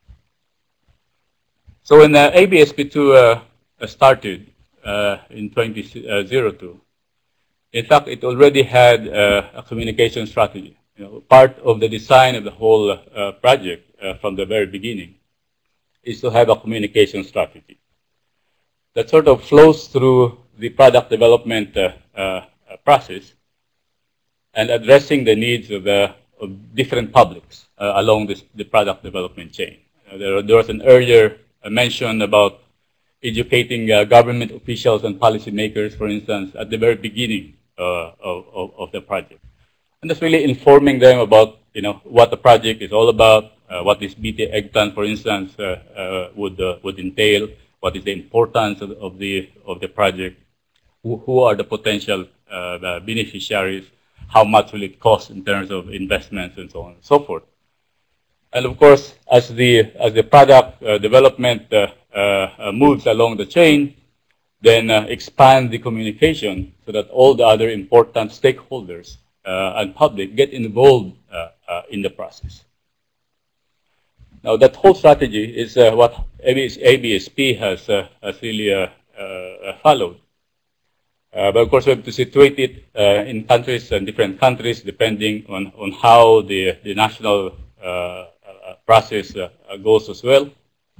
S10: So when ABSPII started in 2002, in fact, it already had a communication strategy. Part of the design of the whole project from the very beginning is to have a communication strategy that sort of flows through the product development process and addressing the needs of different publics along the product development chain. There was an earlier mention about educating government officials and policymakers, for instance, at the very beginning of the project. And that's really informing them about what the project is all about, what this BT eggplant, for instance, would entail, what is the importance of the project, who are the potential beneficiaries, how much will it cost in terms of investments, and so on and so forth. And of course, as the product development moves along the chain, then expand the communication so that all the other important stakeholders and public get involved in the process. Now, that whole strategy is what ABSPII has really followed. But of course, we have to situate it in countries and different countries depending on how the national process goes as well.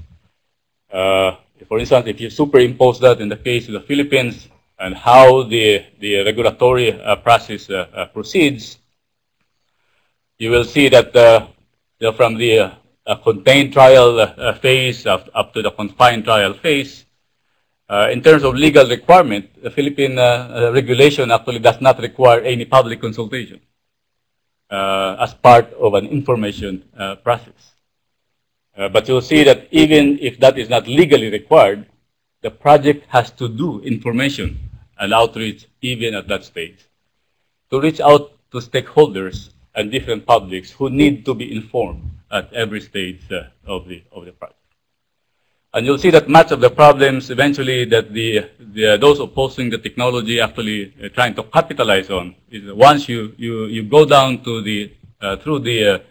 S10: For instance, if you superimpose that in the case of the Philippines and how the regulatory process proceeds, you will see that from the contained trial phase up to the confined trial phase, in terms of legal requirement, the Philippine regulation actually does not require any public consultation as part of an information process. But you'll see that even if that is not legally required, the project has to do information and outreach even at that stage to reach out to stakeholders and different publics who need to be informed at every stage of the project. And you'll see that much of the problems eventually that those opposing the technology actually trying to capitalize on is once you go down to through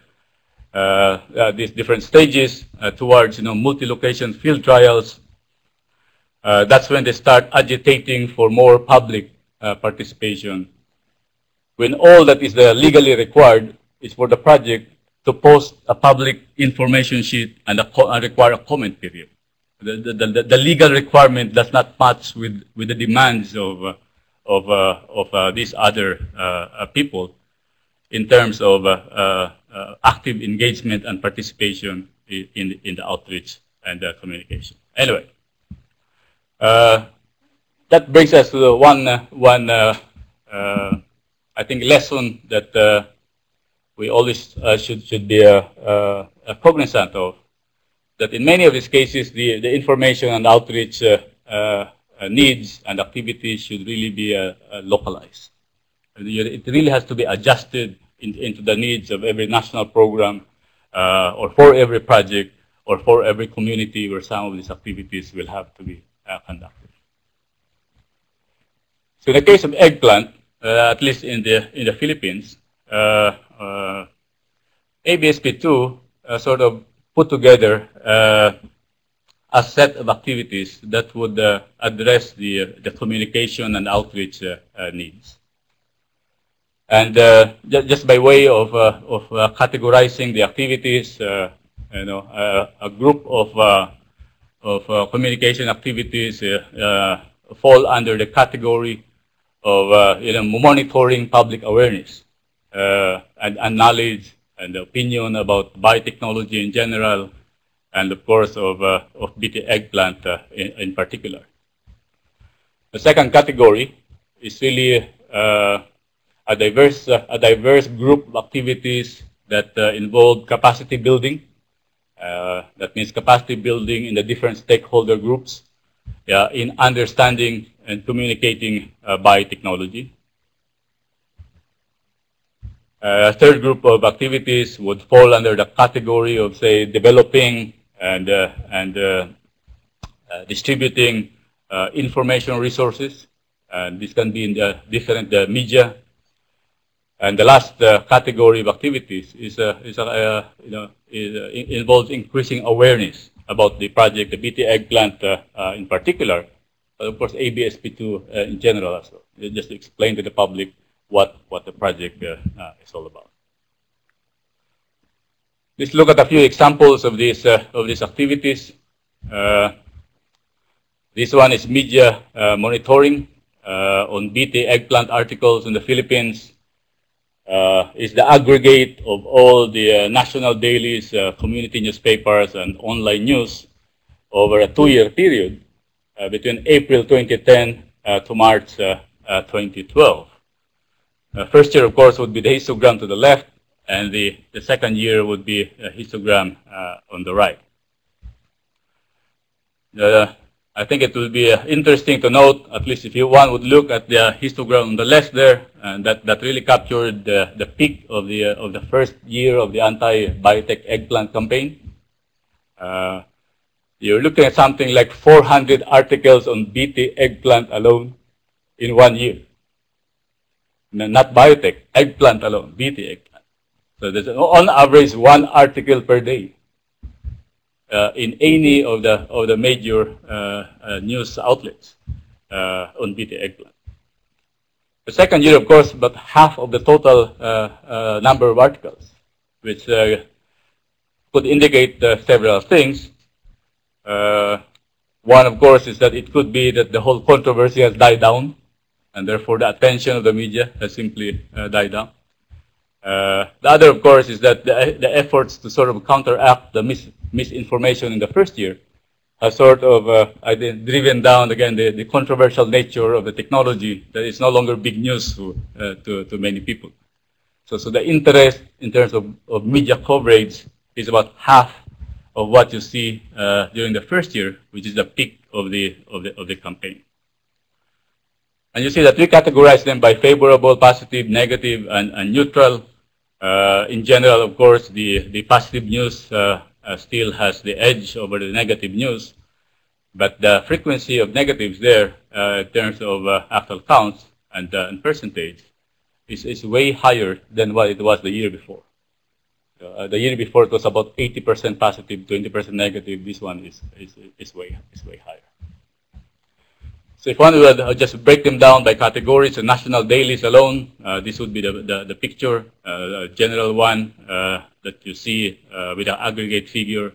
S10: these different stages towards multi-location field trials, that's when they start agitating for more public participation. When all that is legally required is for the project to post a public information sheet and require a comment period. The legal requirement does not match with the demands of these other people in terms of active engagement and participation in the outreach and the communication. Anyway, that brings us to the one I think lesson that we always should be cognizant of. That in many of these cases, the information and outreach needs and activities should really be localized. It really has to be adjusted into the needs of every national program or for every project or for every community where some of these activities will have to be conducted. So in the case of eggplant, at least in the Philippines, ABSPII sort of put together a set of activities that would address the communication and outreach needs. And just by way of categorizing the activities, a group of communication activities fall under the category of monitoring public awareness and knowledge and opinion about biotechnology in general, and of course of BT eggplant in particular. The second category is really a diverse group of activities that involve capacity building. That means capacity building in the different stakeholder groups in understanding and communicating biotechnology. A third group of activities would fall under the category of, say, developing and distributing information resources. And this can be in the different media. And the last category of activities involves increasing awareness about the project, the BT eggplant in particular, but of course ABSPII in general as well, just to explain to the public what the project is all about. Let's look at a few examples of these activities. This one is media monitoring on BT eggplant articles in the Philippines. Is the aggregate of all the national dailies, community newspapers, and online news over a 2-year period between April 2010 to March 2012. First year, of course, would be the histogram to the left, and the second year would be a histogram on the right. I think it will be interesting to note, at least if one would look at the histogram on the left there, and that really captured the peak of the first year of the anti-biotech eggplant campaign. You're looking at something like 400 articles on BT eggplant alone in 1 year. Not biotech, eggplant alone, BT eggplant. So there's on average 1 article per day in any of the major news outlets on BT eggplant. The second year, of course, about half of the total number of articles, which could indicate several things. One, of course, is that it could be that the whole controversy has died down, and therefore the attention of the media has simply died down. The other, of course, is that the efforts to sort of counteract the misinformation in the first year has sort of driven down, again, the controversial nature of the technology, that it's no longer big news to many people. So the interest in terms of media coverage is about half of what you see during the first year, which is the peak of the campaign. And you see that we categorize them by favorable, positive, negative, and neutral. In general, of course, the positive news still has the edge over the negative news, but the frequency of negatives there, in terms of actual counts and percentage, is way higher than what it was the year before. The year before it was about 80% positive, 20% negative. This one is way higher. So if one would just break them down by categories, the national dailies alone, this would be the picture, general one that you see with an aggregate figure.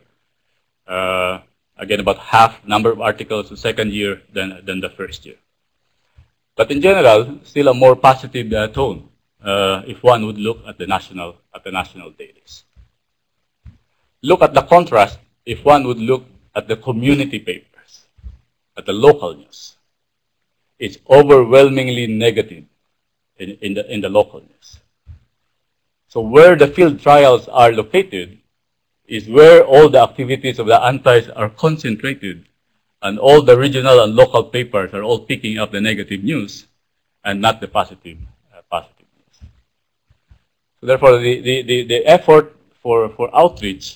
S10: Again, about half number of articles the second year than the first year. But in general, still a more positive tone if one would look at the national dailies. Look at the contrast if one would look at the community papers, at the local news. It's overwhelmingly negative in the local news. So where the field trials are located is where all the activities of the antis are concentrated, and all the regional and local papers are all picking up the negative news and not the positive news. So therefore, the effort for outreach,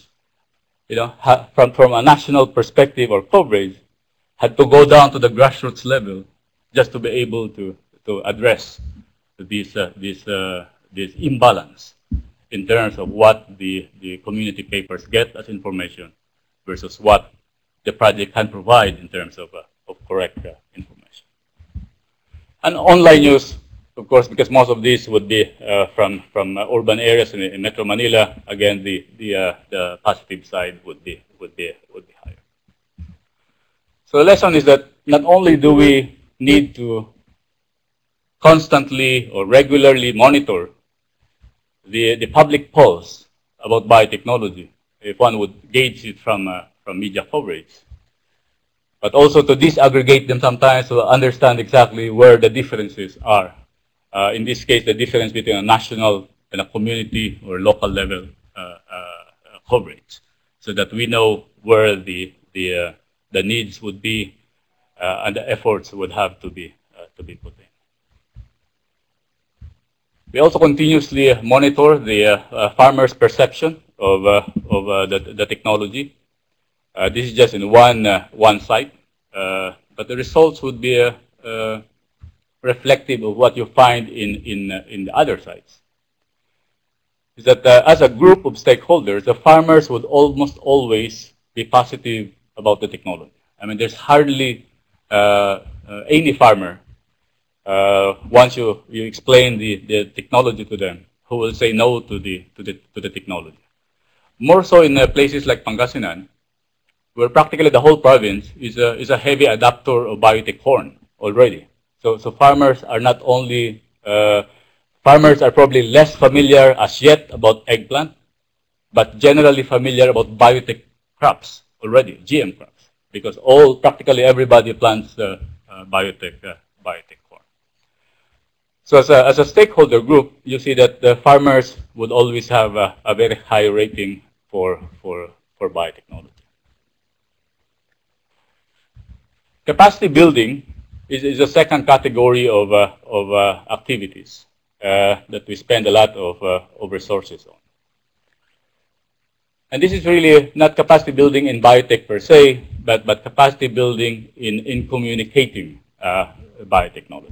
S10: from a national perspective or coverage, had to go down to the grassroots level just to be able to address this imbalance in terms of what the community papers get as information versus what the project can provide in terms of correct information. And online news of course, because most of these would be from urban areas in Metro Manila, again, the positive side would be higher. So the lesson is that not only do we need to constantly or regularly monitor the public pulse about biotechnology, if one would gauge it from media coverage, but also to disaggregate them sometimes to understand exactly where the differences are. In this case, the difference between a national and a community or local level coverage, so that we know where the needs would be and the efforts would have to be put in. We also continuously monitor the farmers' perception of the technology. This is just in one site, but the results would be reflective of what you find in the other sites. Is that as a group of stakeholders, the farmers would almost always be positive about the technology. I mean, there's hardly any farmer, once you explain the technology to them, who will say no to the technology. More so in places like Pangasinan, where practically the whole province is a heavy adopter of biotech corn already. So farmers are not only farmers are probably less familiar as yet about eggplant, but generally familiar about biotech crops already, GM crops, because practically everybody plants biotech corn. So as a stakeholder group, you see that the farmers would always have a very high rating for biotechnology. Capacity building is a second category of activities that we spend a lot of resources on. And this is really not capacity building in biotech per se, but capacity building in communicating biotechnology.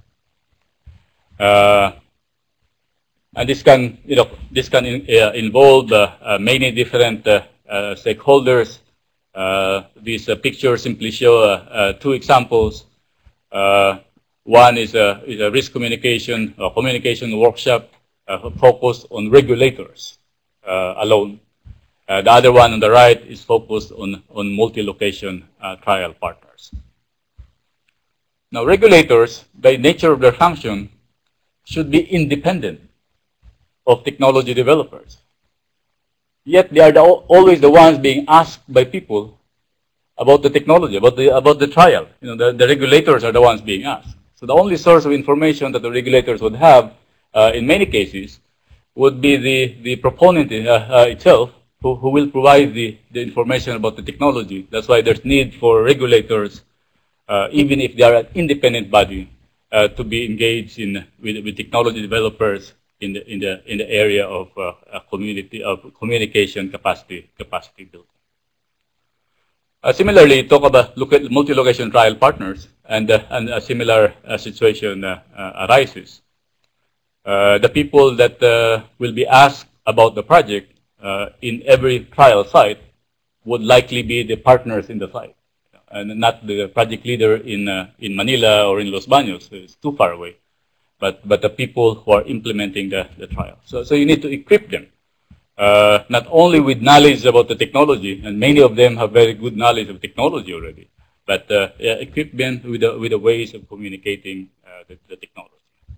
S10: And this can involve many different stakeholders. These pictures simply show two examples. One is a risk communication or communication workshop focused on regulators alone. The other one on the right is focused on multi-location trial partners. Now, regulators, by nature of their function, should be independent of technology developers. Yet they are always the ones being asked by people about the technology, about the trial. You know, the regulators are the ones being asked. So the only source of information that the regulators would have, in many cases, would be the proponent itself, who will provide the information about the technology. That's why there's need for regulators, even if they are an independent body, to be engaged with technology developers in the area of communication capacity building. Similarly, look at multi-location trial partners, and a similar situation arises. The people that will be asked about the project in every trial site would likely be the partners in the site, and not the project leader in Manila or in Los Baños. It's too far away, but the people who are implementing the trial. So you need to equip them, not only with knowledge about the technology, and many of them have very good knowledge of technology already, but equip them with the ways of communicating the technology.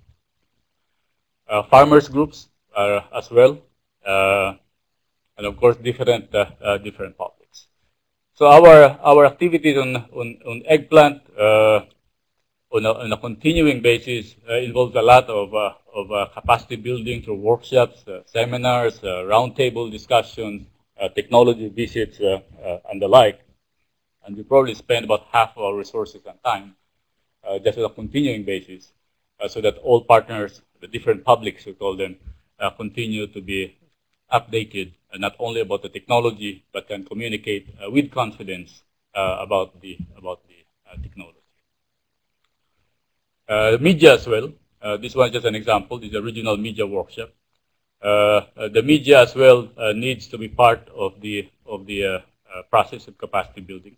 S10: Farmers groups are as well, and of course different publics. So our activities on eggplant on a continuing basis involves a lot of capacity building through workshops, seminars, roundtable discussions, technology visits, and the like. And we probably spend about half of our resources and time just on a continuing basis, so that all partners, the different publics, we call them, continue to be updated, not only about the technology, but can communicate with confidence about the technology. Media as well. This one is just an example. This is a regional media workshop. The media as well needs to be part of the process of capacity building.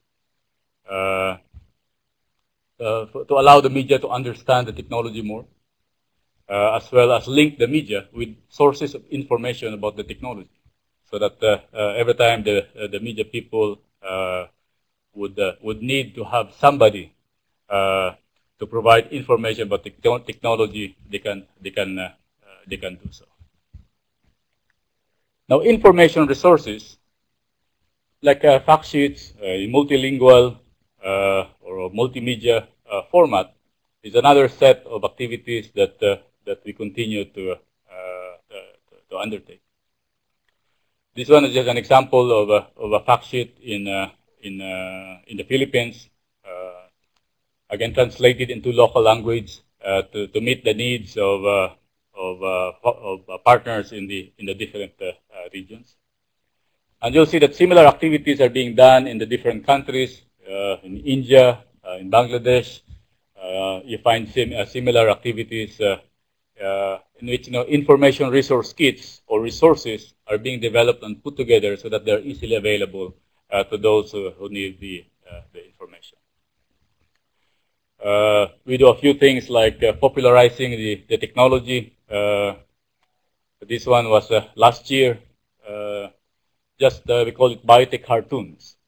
S10: To allow the media to understand the technology more, as well as link the media with sources of information about the technology, so that every time the media people would need to have somebody to provide information about technology, they can do so. Now, information resources like fact sheets, multilingual or multimedia format is another set of activities that that we continue to undertake. This one is just an example of a fact sheet in the Philippines, again translated into local language to meet the needs of partners in the different regions. And you'll see that similar activities are being done in the different countries, in India, in Bangladesh. You find similar activities in which information resource kits or resources are being developed and put together so that they're easily available to those who need the information. We do a few things like popularizing the technology. This one was last year. We call it biotech cartoons.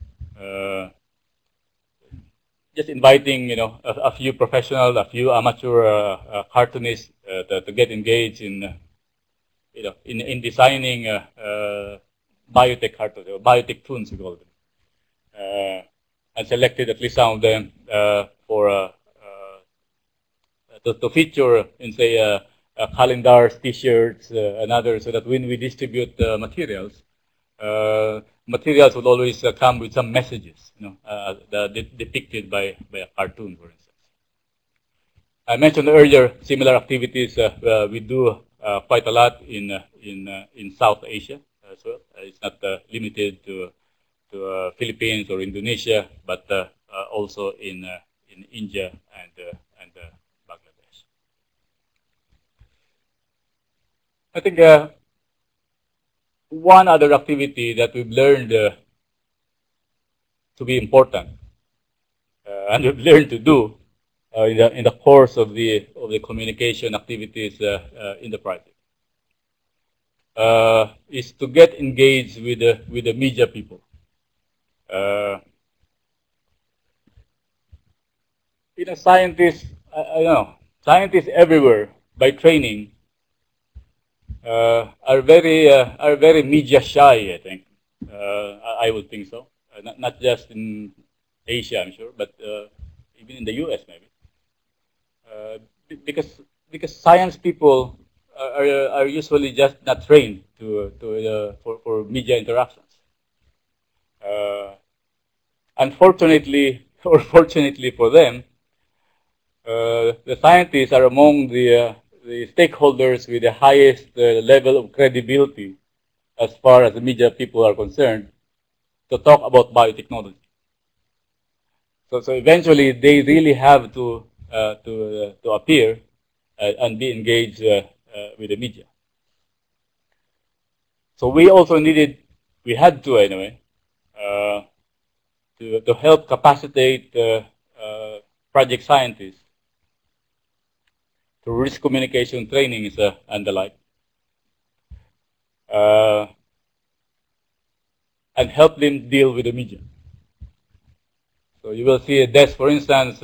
S10: Just inviting, a few professional, a few amateur cartoonists to get engaged in designing biotech cartoons, or biotech toons, we call them, and selected at least some of them to feature in, say, calendars, T-shirts, and others, so that when we distribute materials, materials will always come with some messages, depicted by a cartoon, for instance. I mentioned earlier similar activities we do quite a lot in South Asia as well. It's not limited to Philippines or Indonesia, but also in India and Bangladesh. I think one other activity that we've learned to be important and we've learned to do in the course of the communication activities in the project is to get engaged with the media people. Scientists, scientists everywhere by training are very media shy, I think. I would think so. Not just in Asia, I'm sure, but even in the US maybe. Because science people are usually just not trained for media interactions. Unfortunately, or fortunately for them, the scientists are among the stakeholders with the highest level of credibility as far as the media people are concerned to talk about biotechnology. So eventually they really have to appear and be engaged with the media. So we also we had to anyway, to help capacitate project scientists through risk communication trainings and the like, and help them deal with the media. So you will see a desk, for instance,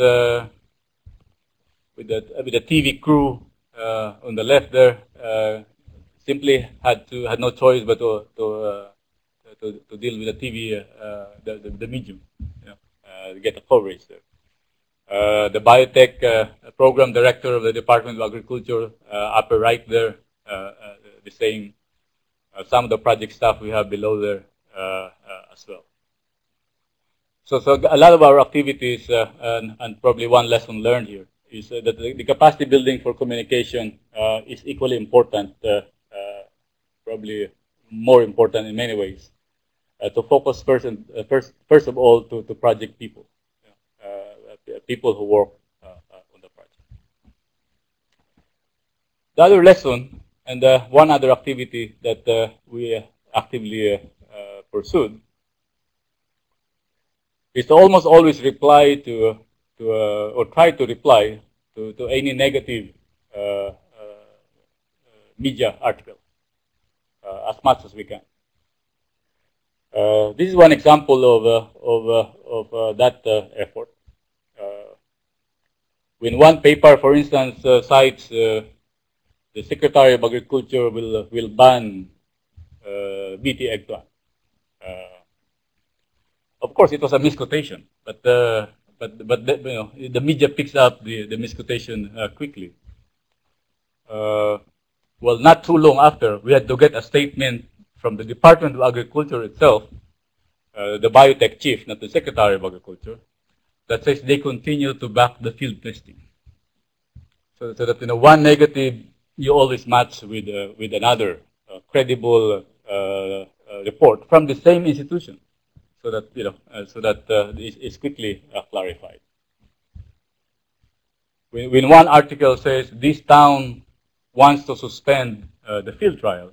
S10: with a TV crew on the left there. Simply had no choice but to deal with the TV, the medium, to get the coverage there. The biotech program director of the Department of Agriculture, upper right there, the same. Some of the project staff we have below there as well. So a lot of our activities, and probably one lesson learned here, is that the capacity building for communication is equally important, probably more important in many ways, to focus first of all to project people, people who work on the project. The other lesson and one other activity that we actively pursued is to almost always reply or try to reply to any negative media article as much as we can. This is one example of that effort. When one paper, for instance, cites the Secretary of Agriculture will ban BT eggplant. Of course, it was a misquotation, but the media picks up the misquotation quickly. Well, not too long after, we had to get a statement from the Department of Agriculture itself, the biotech chief, not the Secretary of Agriculture, that says they continue to back the field testing. So that one negative you always match with another credible report from the same institution, so that it's quickly clarified. When one article says this town wants to suspend the field trials,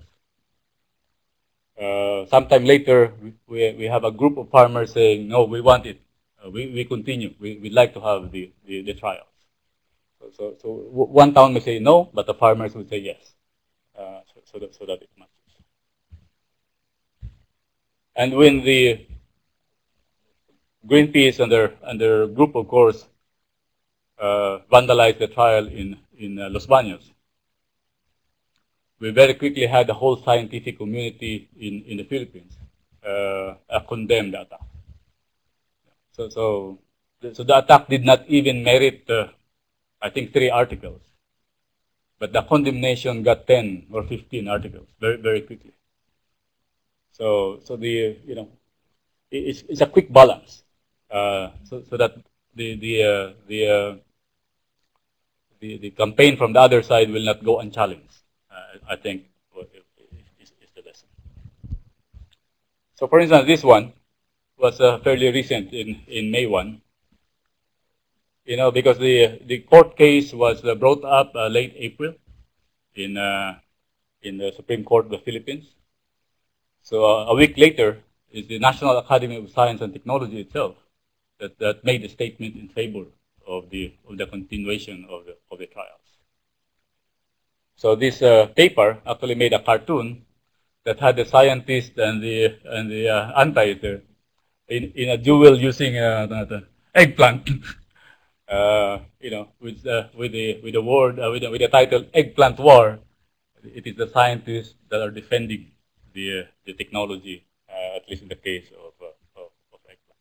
S10: sometime later we have a group of farmers saying no, we want it. We continue. We'd like to have the trials. So one town may say no, but the farmers will say yes. So that it matches. And when the Greenpeace and their group, of course, vandalized the trial in Los Baños, we very quickly had the whole scientific community in the Philippines condemn the attack. So the attack did not even merit, I think, 3 articles, but the condemnation got 10 or 15 articles very, very quickly. So it's a quick balance, so that the campaign from the other side will not go unchallenged. I think is the lesson. So, for instance, this one was fairly recent in May 1. Because the court case was brought up late April in the Supreme Court of the Philippines. So a week later is the National Academy of Science and Technology itself that made a statement in favor of the continuation of the trials. So this paper actually made a cartoon that had the scientist and the anti in a duel using the eggplant. With the title "Eggplant War." It is the scientists that are defending the technology, at least in the case of eggplant.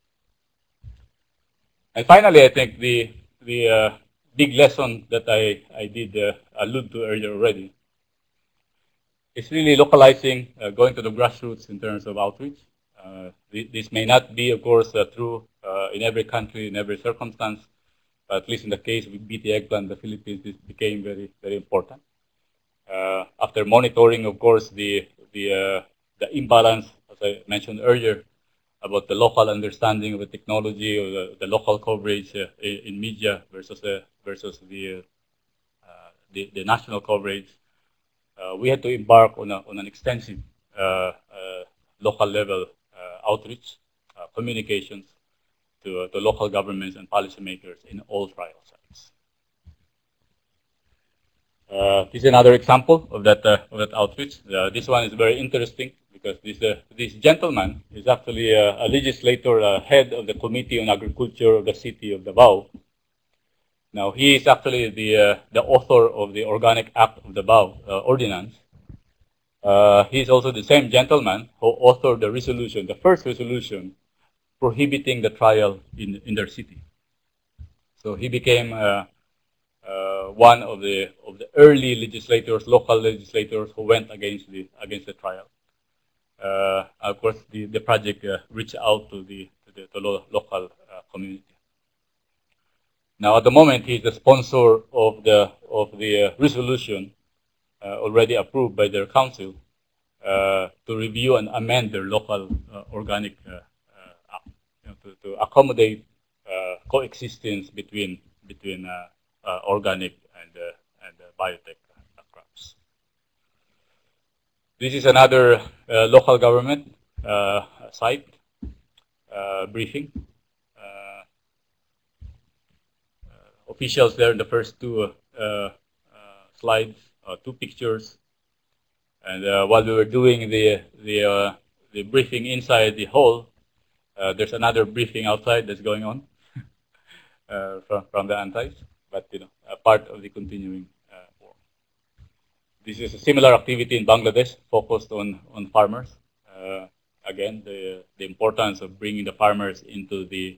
S10: And finally, I think the big lesson that I did allude to earlier already is really localizing, going to the grassroots in terms of outreach. This may not be, of course, true in every country, in every circumstance, but at least in the case with BT eggplant, the Philippines, this became very, very important. After monitoring, of course, the imbalance, as I mentioned earlier, about the local understanding of the technology or the local coverage in media versus the national coverage, we had to embark on an extensive local level outreach, communications to local governments and policymakers in all trial sites. This is another example of that outreach. This one is very interesting because this gentleman is actually a legislator, head of the Committee on Agriculture of the city of Davao. Now he is actually the author of the Organic Act of Davao Ordinance. He is also the same gentleman who authored the resolution, the first resolution prohibiting the trial in their city. So he became one of the early legislators, local legislators who went against the trial. Of course, the project reached out to the local community. Now, at the moment, he's the sponsor of the resolution already approved by their council to review and amend their local organic act, to accommodate coexistence between organic and biotech crops. This is another local government site briefing. Officials there in the first 2 slides 2 pictures. And while we were doing the briefing inside the hall, there's another briefing outside that's going on from the antis, but a part of the continuing work. This is a similar activity in Bangladesh, focused on farmers. Again, the importance of bringing the farmers into the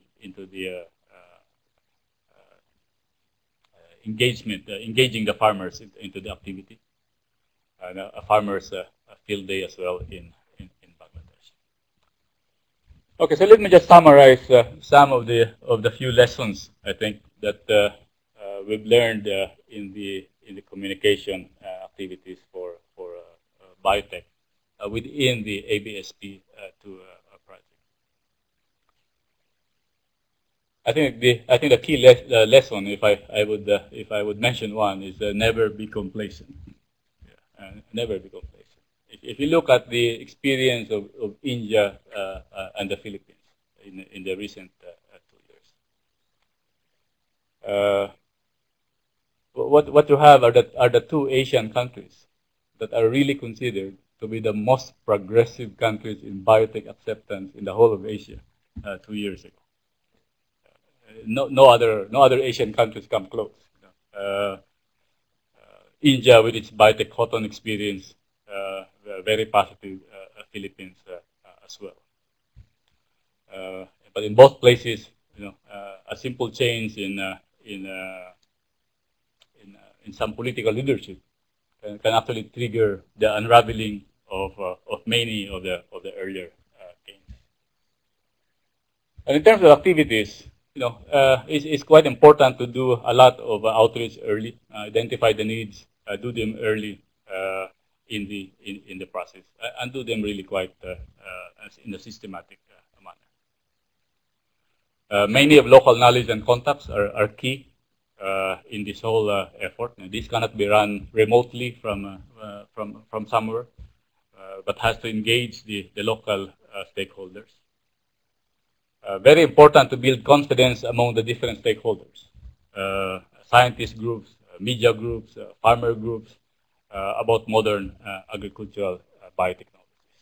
S10: engaging the farmers into the activity, and a farmers field day as well in Bangladesh. Okay, so let me just summarize some of the few lessons I think that we've learned in the communication activities for biotech within the ABSPII project. I think the key lesson, if I would mention one, is never be complacent. Never be complacent. If you look at the experience of India and the Philippines in the recent 2 years, what you have are the 2 Asian countries that are really considered to be the most progressive countries in biotech acceptance in the whole of Asia 2 years ago. No other Asian countries come close. India with its biotech cotton experience, very positive. Philippines as well. But in both places, a simple change in some political leadership can actually trigger the unraveling of many of the earlier gains. And in terms of activities, it's quite important to do a lot of outreach early, identify the needs, do them early in the process, and do them really quite in a systematic manner. Many of local knowledge and contacts are key in this whole effort. And this cannot be run remotely from somewhere, but has to engage the local stakeholders. Very important to build confidence among the different stakeholders, scientist groups, media groups, farmer groups, about modern agricultural biotechnologies.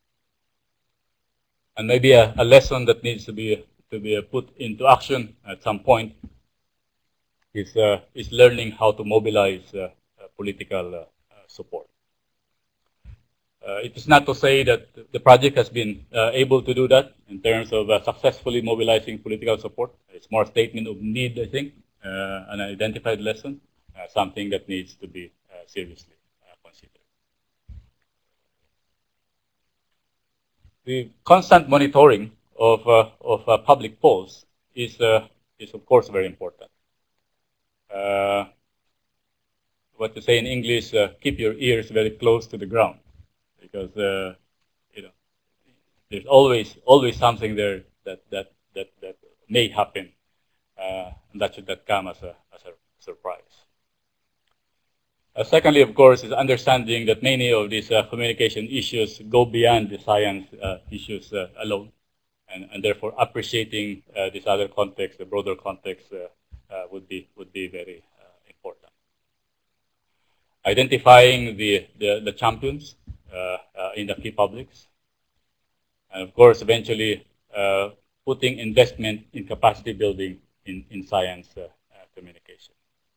S10: And maybe a lesson that needs to be put into action at some point is learning how to mobilize political support. It is not to say that the project has been able to do that in terms of successfully mobilizing political support. It's more a statement of need, I think, an identified lesson, something that needs to be seriously considered. The constant monitoring of public polls is of course very important. What to say in English, keep your ears very close to the ground, because there's always something there that may happen, and that should not come as a surprise. Secondly, of course, is understanding that many of these communication issues go beyond the science issues alone, and therefore appreciating this other context, the broader context, would be very important. Identifying the champions in the key publics, and of course, eventually putting investment in capacity building in science communication.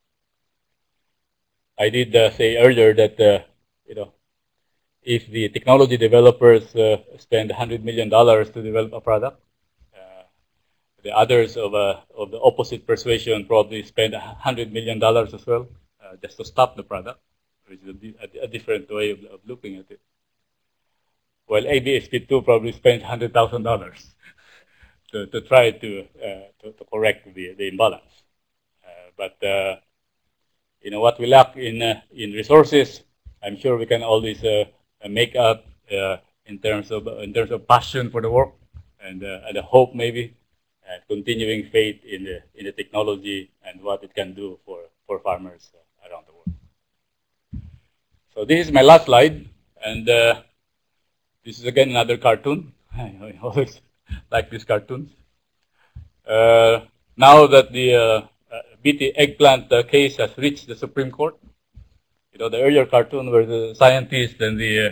S10: I did say earlier that if the technology developers spend $100 million to develop a product, the others of the opposite persuasion probably spend $100 million as well just to stop the product, which is a different way of looking at it. Well, ABSPII probably spends $100,000 to try to correct the imbalance. But what we lack in resources, I'm sure we can always make up in terms of passion for the work and a hope maybe, and continuing faith in the technology and what it can do for farmers around the world. So this is my last slide, and this is again another cartoon. I always like these cartoons. Now that the BT eggplant case has reached the Supreme Court, the earlier cartoon where the scientist and the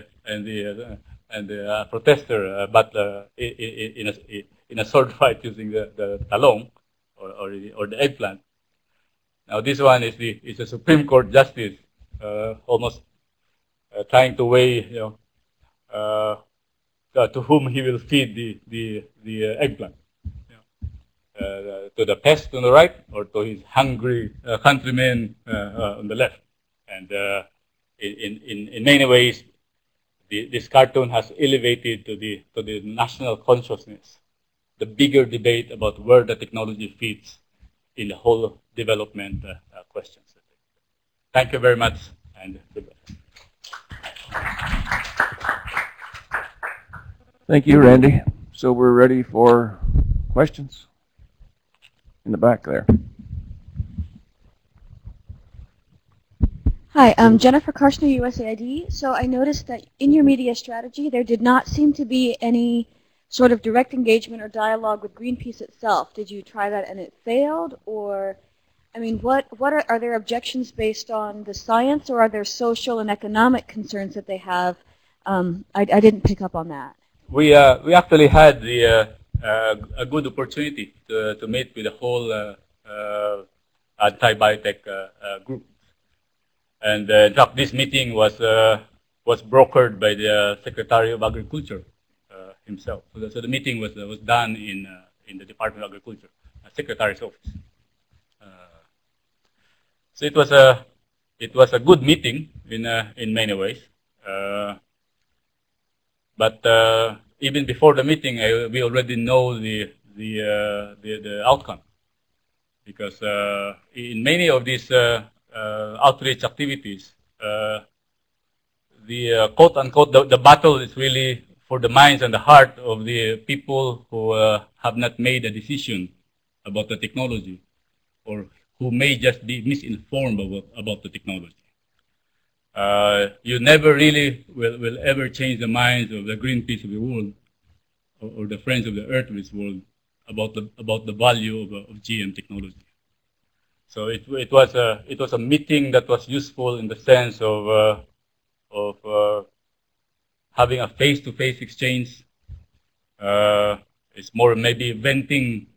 S10: protester battle in a sword fight using the talong or the eggplant. Now this one is a Supreme Court justice almost trying to weigh, to whom he will feed the eggplant. To the pest on the right, or to his hungry countrymen on the left. And in many ways, this cartoon has elevated to the national consciousness the bigger debate about where the technology fits in the whole development questions. Thank you very much, and goodbye.
S1: Thank you, Randy. So we're ready for questions in the back there.
S11: Hi, I'm Jennifer Karshner, USAID. So I noticed that in your media strategy, there did not seem to be any sort of direct engagement or dialogue with Greenpeace itself. Did you try that and it failed? Or, I mean, are there objections based on the science, or are there social and economic concerns that they have? I didn't pick up on that.
S10: We actually had a good opportunity to meet with the whole anti-biotech group. And in fact, this meeting was brokered by the Secretary of Agriculture himself. So the meeting was done in the Department of Agriculture, Secretary's office. So it was a good meeting in many ways. But even before the meeting, we already know the outcome, because in many of these outreach activities, the quote unquote the battle is really for the minds and the heart of the people who have not made a decision about the technology, or who may just be misinformed about the technology. You never really will ever change the minds of the Greenpeace of the world, or the Friends of the Earth of this world, about the value of GM technology. So it was a meeting that was useful in the sense of having a face-to-face exchange. It's more maybe venting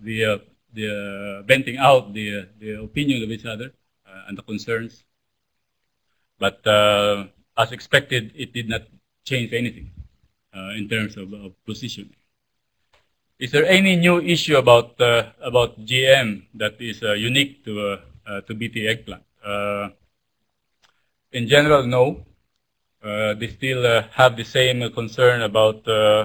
S10: out the opinion of each other and the concerns. But as expected, it did not change anything in terms of positioning. Is there any new issue about GM that is unique to BT eggplant? In general, no. They still have the same concern about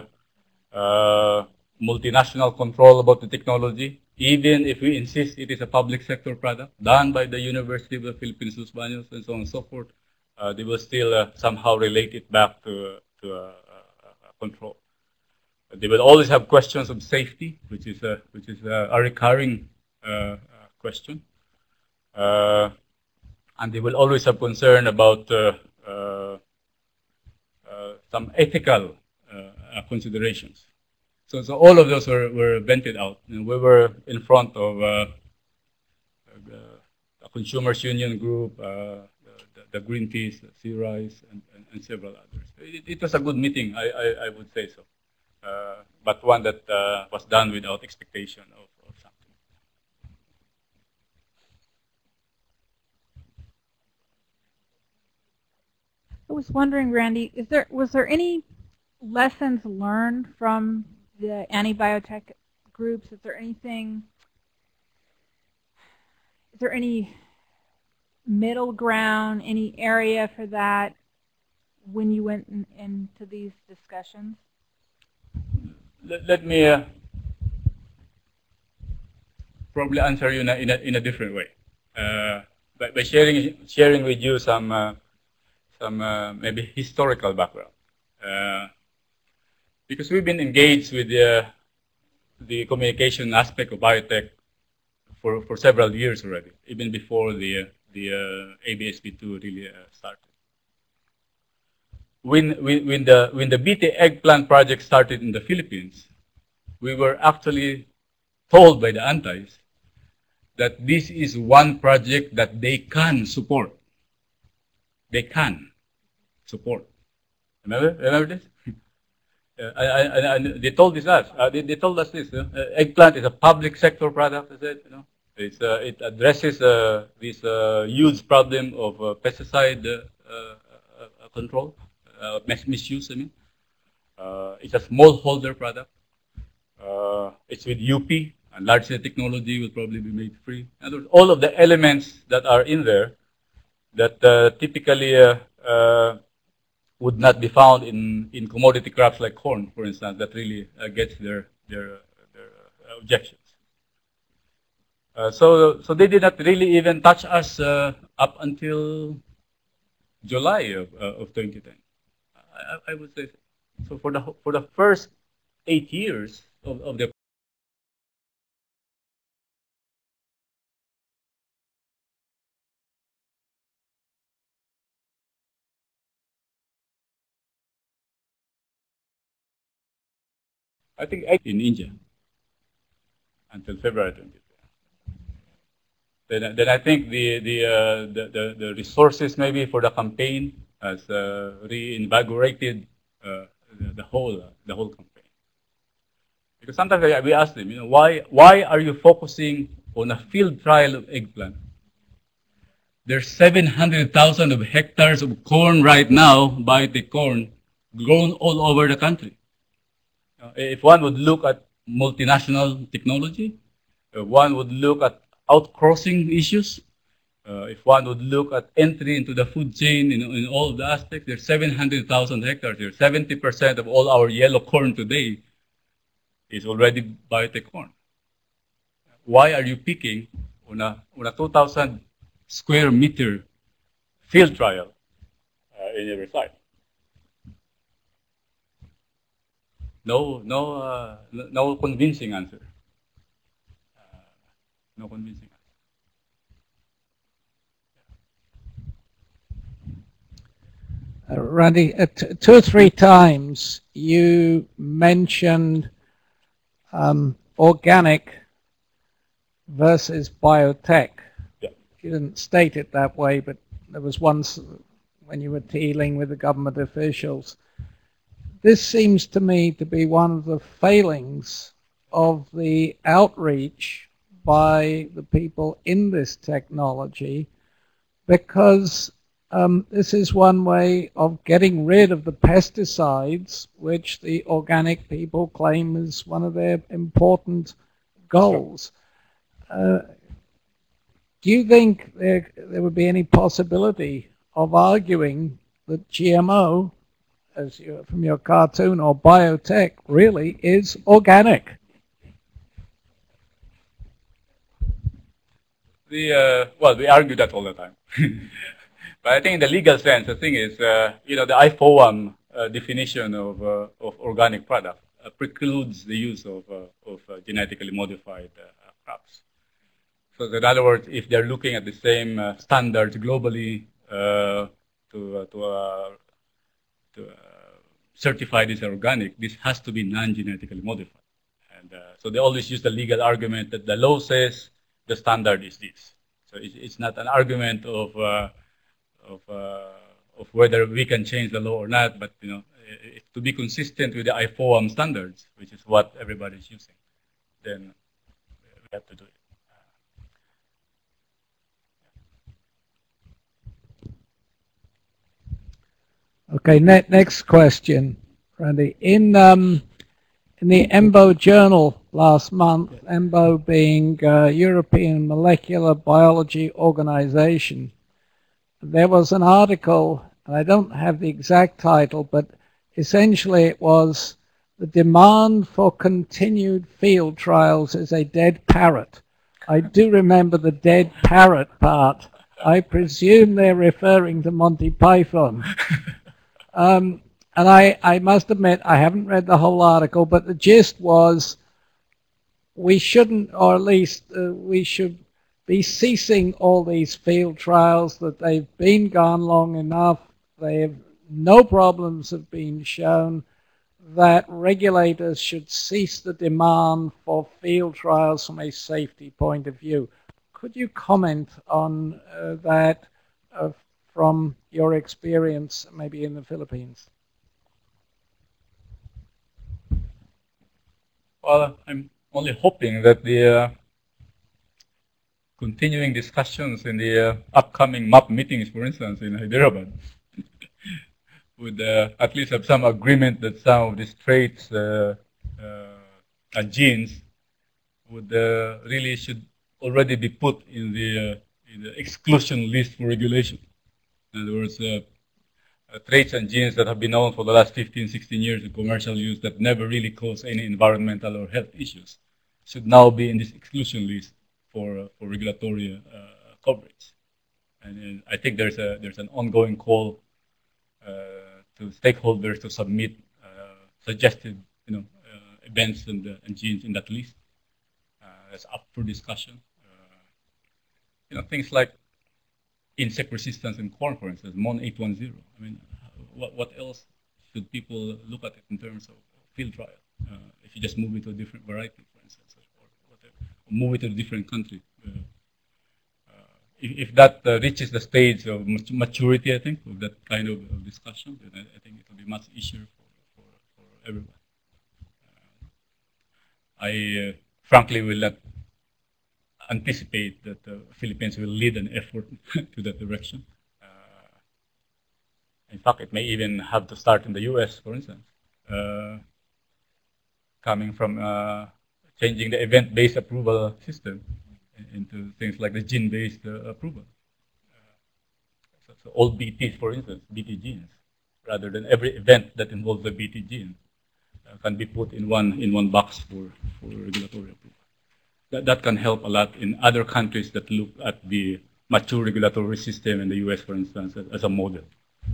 S10: multinational control about the technology, even if we insist it is a public sector product done by the University of the Philippines, Los Baños, and so on and so forth. They will still somehow relate it back to control. They will always have questions of safety, which is a recurring question, and they will always have concern about some ethical considerations. So all of those were vented out, and we were in front of a consumers union group, the Greenpeace, Sea Rise, and several others. It was a good meeting, I would say so. But one that was done without expectation of something.
S8: I was wondering, Randy, was there any lessons learned from the anti-biotech groups? Is there any middle ground, any area for that when you went into these discussions?
S10: Let me probably answer you in a different way, by sharing with you some maybe historical background, because we've been engaged with the communication aspect of biotech for several years already, even before the ABSPII really started. When the BT eggplant project started in the Philippines, we were actually told by the antis that this is one project that they can support. they can support. Remember this? And they told us. They told us this. Eggplant is a public sector product. They said, it addresses this huge problem of pesticide control, misuse. I mean, it's a smallholder product. It's with UP, and large-scale technology will probably be made free. In other words, all of the elements that are in there that typically would not be found in commodity crops like corn, for instance, that really gets their objections. So they did not really even touch us up until July of 2010. I would say so. For the first 8 years of the I think in India until February 20th. Then I think the resources maybe for the campaign has reinvigorated the whole campaign. Because sometimes we ask them, why are you focusing on a field trial of eggplant? There's 700,000 of hectares of corn right now, biotech corn, grown all over the country. If one would look at multinational technology, if one would look at outcrossing issues, if one would look at entry into the food chain in all of the aspects, there's 700,000 hectares here. 70% of all our yellow corn today is already biotech corn. Why are you picking on a 2,000 square meter field trial in every site? No convincing answer. No convincing
S4: answer. Randy, 2 or 3 times you mentioned organic versus biotech.
S10: Yeah.
S4: You didn't state it that way, but there was once when you were dealing with the government officials. This seems to me to be one of the failings of the outreach by the people in this technology, because this is one way of getting rid of the pesticides, which the organic people claim is one of their important goals. Do you think there would be any possibility of arguing that GMO, from your cartoon, or biotech really is organic?
S10: Well, we argue that all the time. But I think in the legal sense, the thing is, the IFOAM definition of organic product precludes the use of genetically modified crops. So in other words, if they're looking at the same standards globally to certify this organic, this has to be non-genetically modified. And so they always use the legal argument that the law says the standard is this. So it's not an argument of whether we can change the law or not, but to be consistent with the IFOAM standards, which is what everybody's using, then we have to do it.
S4: Okay, next question, Randy. In the EMBO journal last month, EMBO being European Molecular Biology Organization, there was an article, and I don't have the exact title, but essentially it was the demand for continued field trials is a dead parrot. I do remember the dead parrot part. I presume they're referring to Monty Python. And I must admit, I haven't read the whole article, but the gist was we shouldn't, or at least we should be ceasing all these field trials, that they've been gone long enough, no problems have been shown, that regulators should cease the demand for field trials from a safety point of view. Could you comment on that from your experience maybe in the Philippines?
S10: Well, I'm only hoping that the continuing discussions in the upcoming MAP meetings, for instance, in Hyderabad, would at least have some agreement that some of these traits and genes would really should already be put in the exclusion list for regulation. In other words, traits and genes that have been known for the last 15, 16 years in commercial use that never really cause any environmental or health issues should now be in this exclusion list for regulatory coverage. And I think there's an ongoing call to stakeholders to submit suggested events and genes in that list. That's up for discussion. Things like insect resistance in corn, for instance, MON 810. I mean, what else should people look at it in terms of field trial? If you just move it to a different variety, for instance, or whatever, or move it to a different country. If that reaches the stage of maturity, I think, of that kind of discussion, then I think it will be much easier for everyone. I frankly will not anticipate that the Philippines will lead an effort to that direction. In fact, it may even have to start in the US, for instance, coming from changing the event-based approval system into things like the gene-based approval. So all BTs, for instance, BT genes, rather than every event that involves a BT gene can be put in one box for regulatory approval. That can help a lot in other countries that look at the mature regulatory system in the US, for instance, as a model.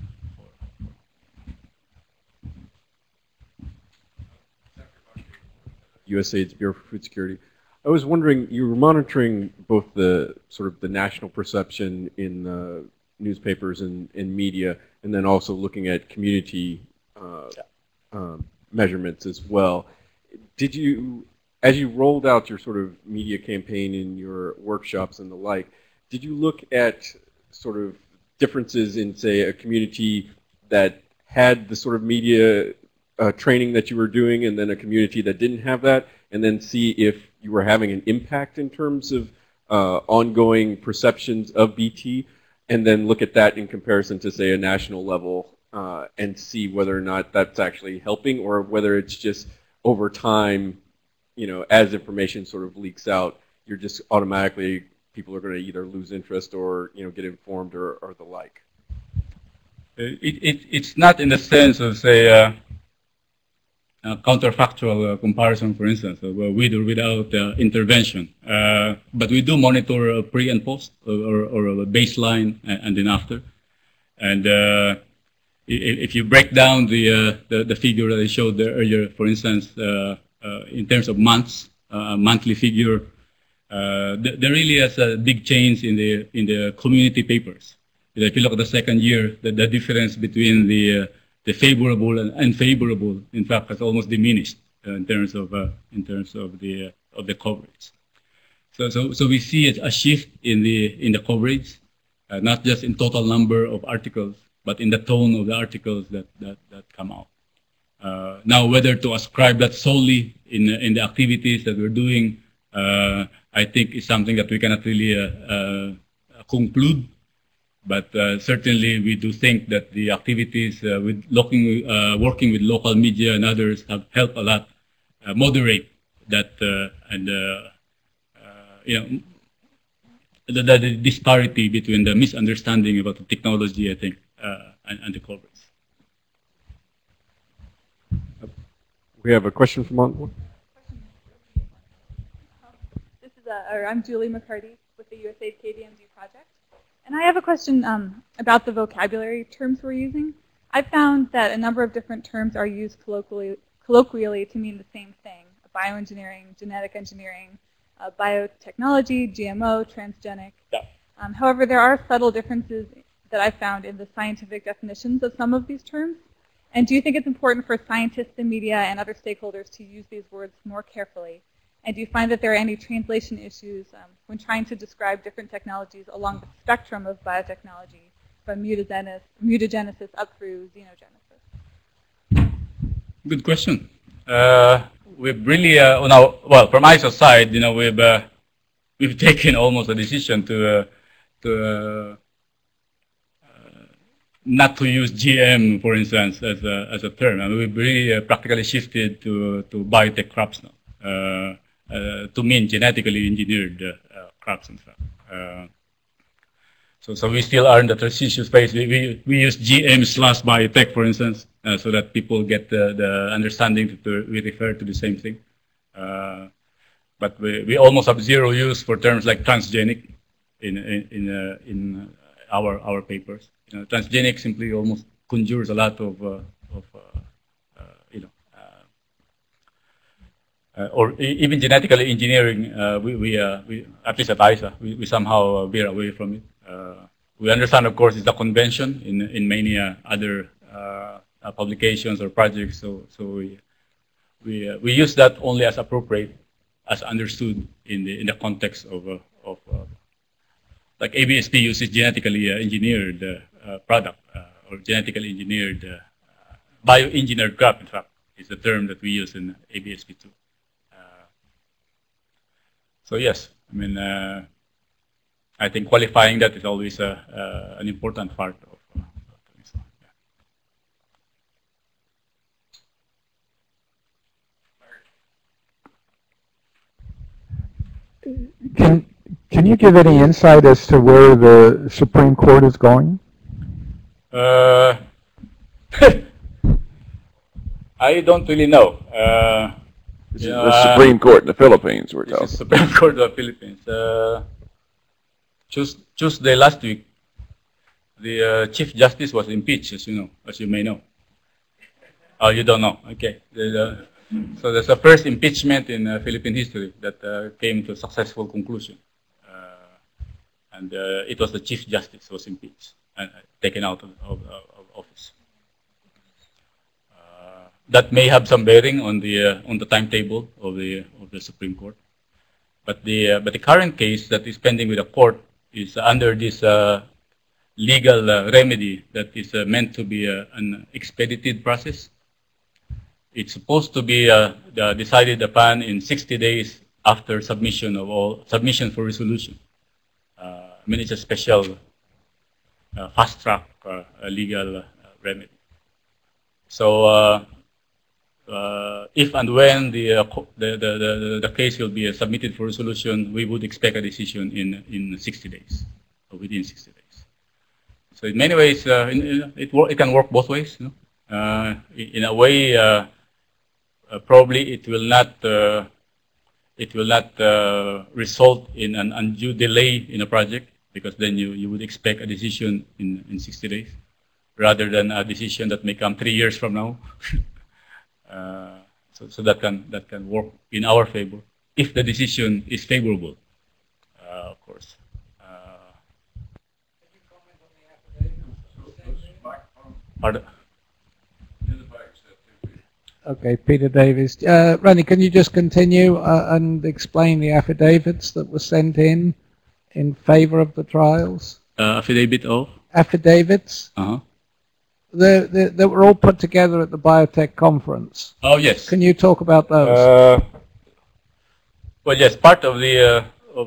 S12: USAID's Bureau for Food Security. I was wondering, you were monitoring both the sort of the national perception in newspapers and in media, and then also looking at community measurements as well. Did you, as you rolled out your sort of media campaign in your workshops and the like, did you look at sort of differences in, say, a community that had the sort of media training that you were doing and then a community that didn't have that, and then see if you were having an impact in terms of ongoing perceptions of BT, and then look at that in comparison to, say, a national level and see whether or not that's actually helping, or whether it's just over time, you know, as information sort of leaks out, you're just automatically, people are going to either lose interest or, you know, get informed or the like.
S10: It's not in the sense of, say, counterfactual comparison, for instance, with or without intervention. But we do monitor pre and post, or a baseline and then after. And if you break down the figure that I showed there earlier, for instance, in terms of months, monthly figure, there really is a big change in the community papers. If you look at the second year, the difference between the favorable and unfavorable, in fact, has almost diminished in terms of the coverage. So we see a shift in the coverage, not just in total number of articles, but in the tone of the articles that come out. Now, whether to ascribe that solely in the activities that we're doing, I think is something that we cannot really conclude. But certainly, we do think that the activities with working with local media and others have helped a lot moderate that and you know, the disparity between the misunderstanding about the technology, I think, and the coverage.
S12: We have a question from on.
S8: This is I'm Julie McCarty with the USAID KDMG project. And I have a question about the vocabulary terms we're using. I found that a number of different terms are used colloquially to mean the same thing: bioengineering, genetic engineering, biotechnology, GMO, transgenic.
S10: Yeah.
S8: However, there are subtle differences that I found in the scientific definitions of some of these terms. And do you think it's important for scientists, the media, and other stakeholders to use these words more carefully? And do you find that there are any translation issues when trying to describe different technologies along the spectrum of biotechnology from mutagenesis up through xenogenesis?
S10: Good question. We've really, from ISO's side, we've taken almost a decision to not to use GM, for instance, as a term. And we've really practically shifted to biotech crops now, to mean genetically engineered crops, in fact. So we still are in the transition phase. We use GM/biotech, for instance, so that people get the understanding that we refer to the same thing. But we almost have zero use for terms like transgenic in our papers. Transgenic simply almost conjures a lot of or even genetically engineering. We at least at ISA, we somehow veer away from it. We understand, of course, it's a convention in many other publications or projects. So we use that only as appropriate, as understood in the context of like ABSPII uses genetically engineered product or genetically engineered bioengineered crop. In fact, is the term that we use in ABSPII too. So yes, I mean, I think qualifying that is always an important part of things.
S7: Yeah. Can you give any insight as to where the Supreme Court is going?
S10: I don't really know.
S1: This is the Supreme Court in the Philippines we're talking.
S10: This is Supreme Court of the Philippines. Tuesday last week, the Chief Justice was impeached, as you may know. Oh, you don't know? Okay. So there's the first impeachment in Philippine history that came to a successful conclusion. And it was the Chief Justice who was impeached and taken out of office. That may have some bearing on the timetable of the Supreme Court. But the current case that is pending with the court is under this legal remedy that is meant to be an expedited process. It's supposed to be decided upon in 60 days after submission for resolution. I mean, it's a special fast-track legal remedy. So if and when the case will be submitted for resolution, we would expect a decision in 60 days, or within 60 days. So in many ways, it can work both ways. In a way, probably it will not result in an undue delay in a project, because then you would expect a decision in 60 days, rather than a decision that may come 3 years from now. So that can work in our favor if the decision is favorable, of course. Pardon?
S4: Okay, Peter Davis. Ronnie, can you just continue and explain the affidavits that were sent in favor of the trials?
S10: Affidavit of?
S4: Affidavits. They were all put together at the biotech conference.
S10: Oh, yes.
S4: Can you talk about those?
S10: Well, yes. Part of the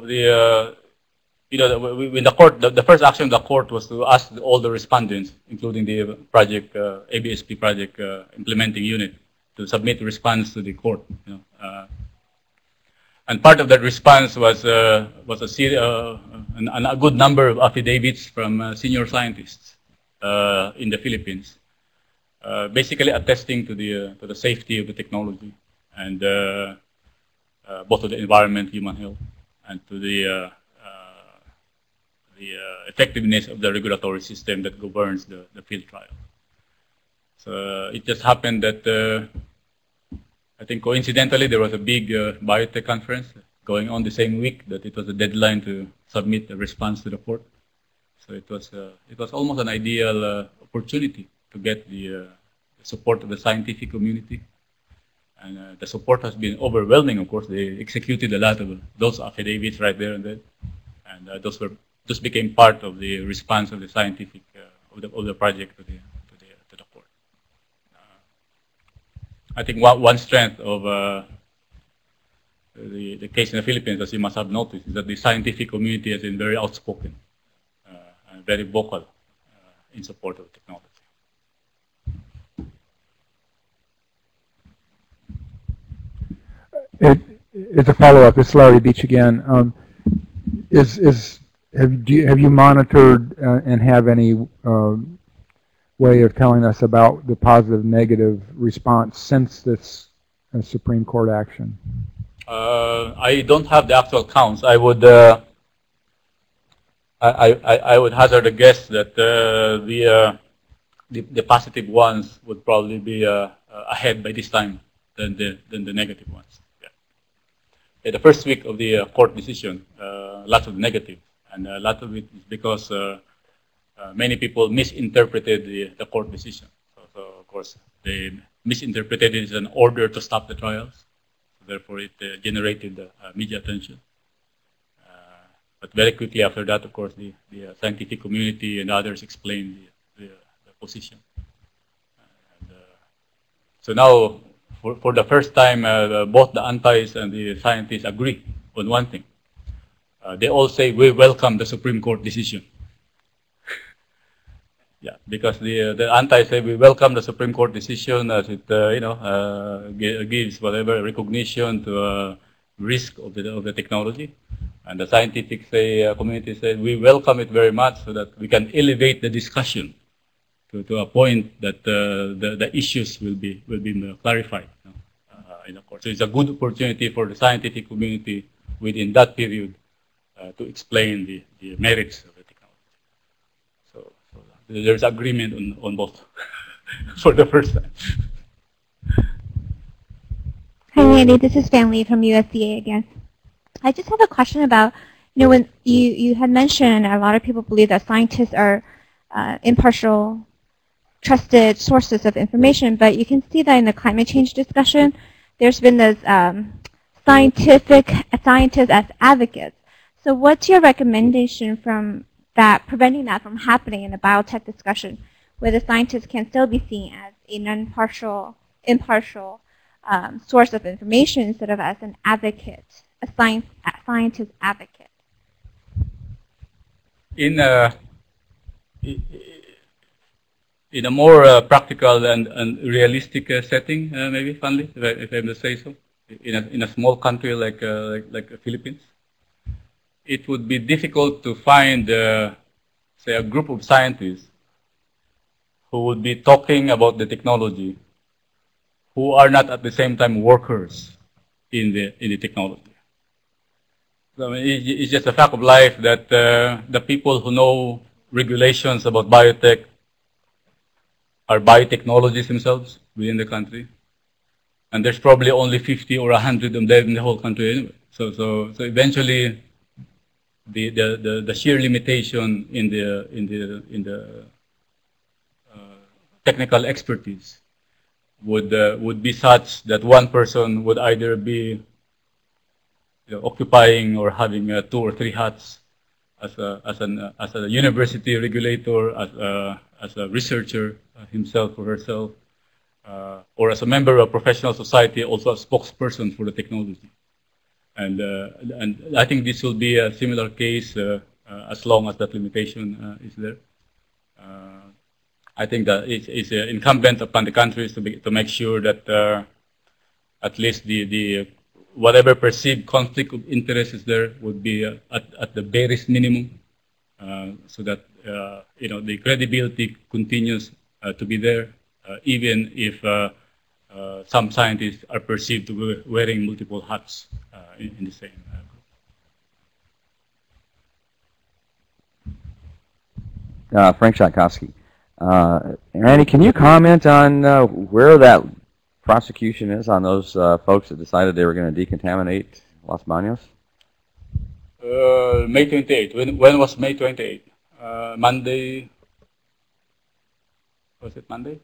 S10: in the court, the first action of the court was to ask all the respondents, including the project ABSPII project implementing unit, to submit a response to the court. And part of that response was a good number of affidavits from senior scientists in the Philippines, basically attesting to the safety of the technology and both of the environment, human health, and to the effectiveness of the regulatory system that governs the field trial. So it just happened that I think coincidentally there was a big biotech conference going on the same week that it was a deadline to submit a response to the court. So it was almost an ideal opportunity to get the support of the scientific community, and the support has been overwhelming. Of course, they executed a lot of those affidavits right there and then, and those became part of the response of the scientific of the project to the court. I think one strength of the case in the Philippines, as you must have noticed, is that the scientific community has been very outspoken and very vocal in support of technology.
S7: It's a follow-up. It's Larry Beach again. Have you monitored and have any way of telling us about the positive, negative response since this Supreme Court action?
S10: I don't have the actual counts. I would hazard a guess that the positive ones would probably be ahead by this time than the negative ones. Yeah. The first week of the court decision, lots of negative, and a lot of it is because many people misinterpreted the court decision. So of course, they misinterpreted it as an order to stop the trials. Therefore, it generated media attention. But very quickly after that, of course, the scientific community and others explained the position. So now, for the first time, both the antis and the scientists agree on one thing. They all say, we welcome the Supreme Court decision. Yeah, because the anti say we welcome the Supreme Court decision as it gives whatever recognition to risk of the technology, and the scientific community says we welcome it very much so that we can elevate the discussion to a point that the issues will be clarified in the court. So it's a good opportunity for the scientific community within that period to explain the merits of it. There's agreement on both for the first time.
S6: Hi, Randy. This is Fanli from USDA again. I just have a question about, when you had mentioned a lot of people believe that scientists are impartial, trusted sources of information, but you can see that in the climate change discussion, there's been this scientists as advocates. So what's your recommendation from preventing that from happening in the biotech discussion, where the scientists can still be seen as a impartial source of information instead of as an advocate, a scientist advocate?
S10: In a more practical and realistic setting, maybe, Fanli, if I may say so, in a small country like the Philippines, it would be difficult to find, say, a group of scientists who would be talking about the technology who are not at the same time workers in the technology. So, I mean, it's just a fact of life that the people who know regulations about biotech are biotechnologists themselves within the country. And there's probably only 50 or 100 of them in the whole country anyway. So eventually, the sheer limitation in the technical expertise would be such that one person would either be occupying or having 2 or 3 hats as a university regulator, as a researcher himself or herself, or as a member of a professional society, also a spokesperson for the technology. And I think this will be a similar case as long as that limitation is there. I think that it's incumbent upon the countries to make sure that at least the whatever perceived conflict of interest is there would be at the barest minimum, so that the credibility continues to be there, even if some scientists are perceived to be wearing multiple hats in the same
S5: group. Frank Shatkowski. Randy, can you comment on where that prosecution is on those folks that decided they were going to decontaminate Los Baños?
S10: May 28. When was May 28? Monday. Was it Monday?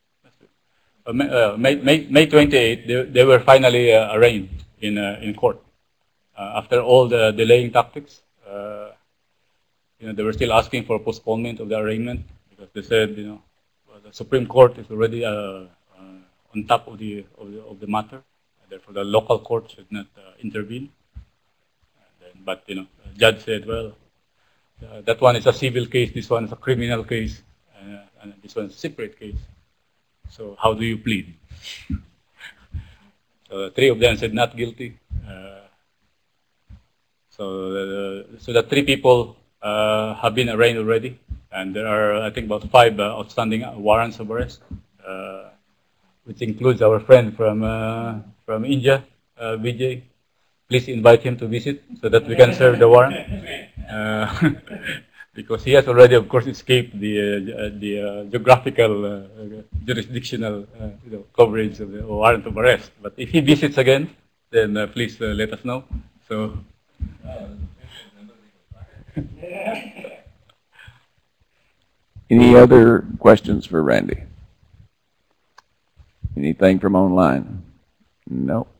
S10: May 28. They were finally arraigned in court after all the delaying tactics. They were still asking for postponement of the arraignment because they said, the Supreme Court is already on top of the matter. Therefore, the local court should not intervene. But the judge said, well, that one is a civil case, this one is a criminal case, and this one is a separate case. So how do you plead? So the three of them said not guilty. So the three people have been arraigned already, and there are, I think, about 5 outstanding warrants of arrest, which includes our friend from India, Vijay. Please invite him to visit so that we can serve the warrant. Because he has already, of course, escaped the geographical, jurisdictional coverage of the warrant of arrest. But if he visits again, then please let us know. So.
S1: Any other questions for Randy? Anything from online? No.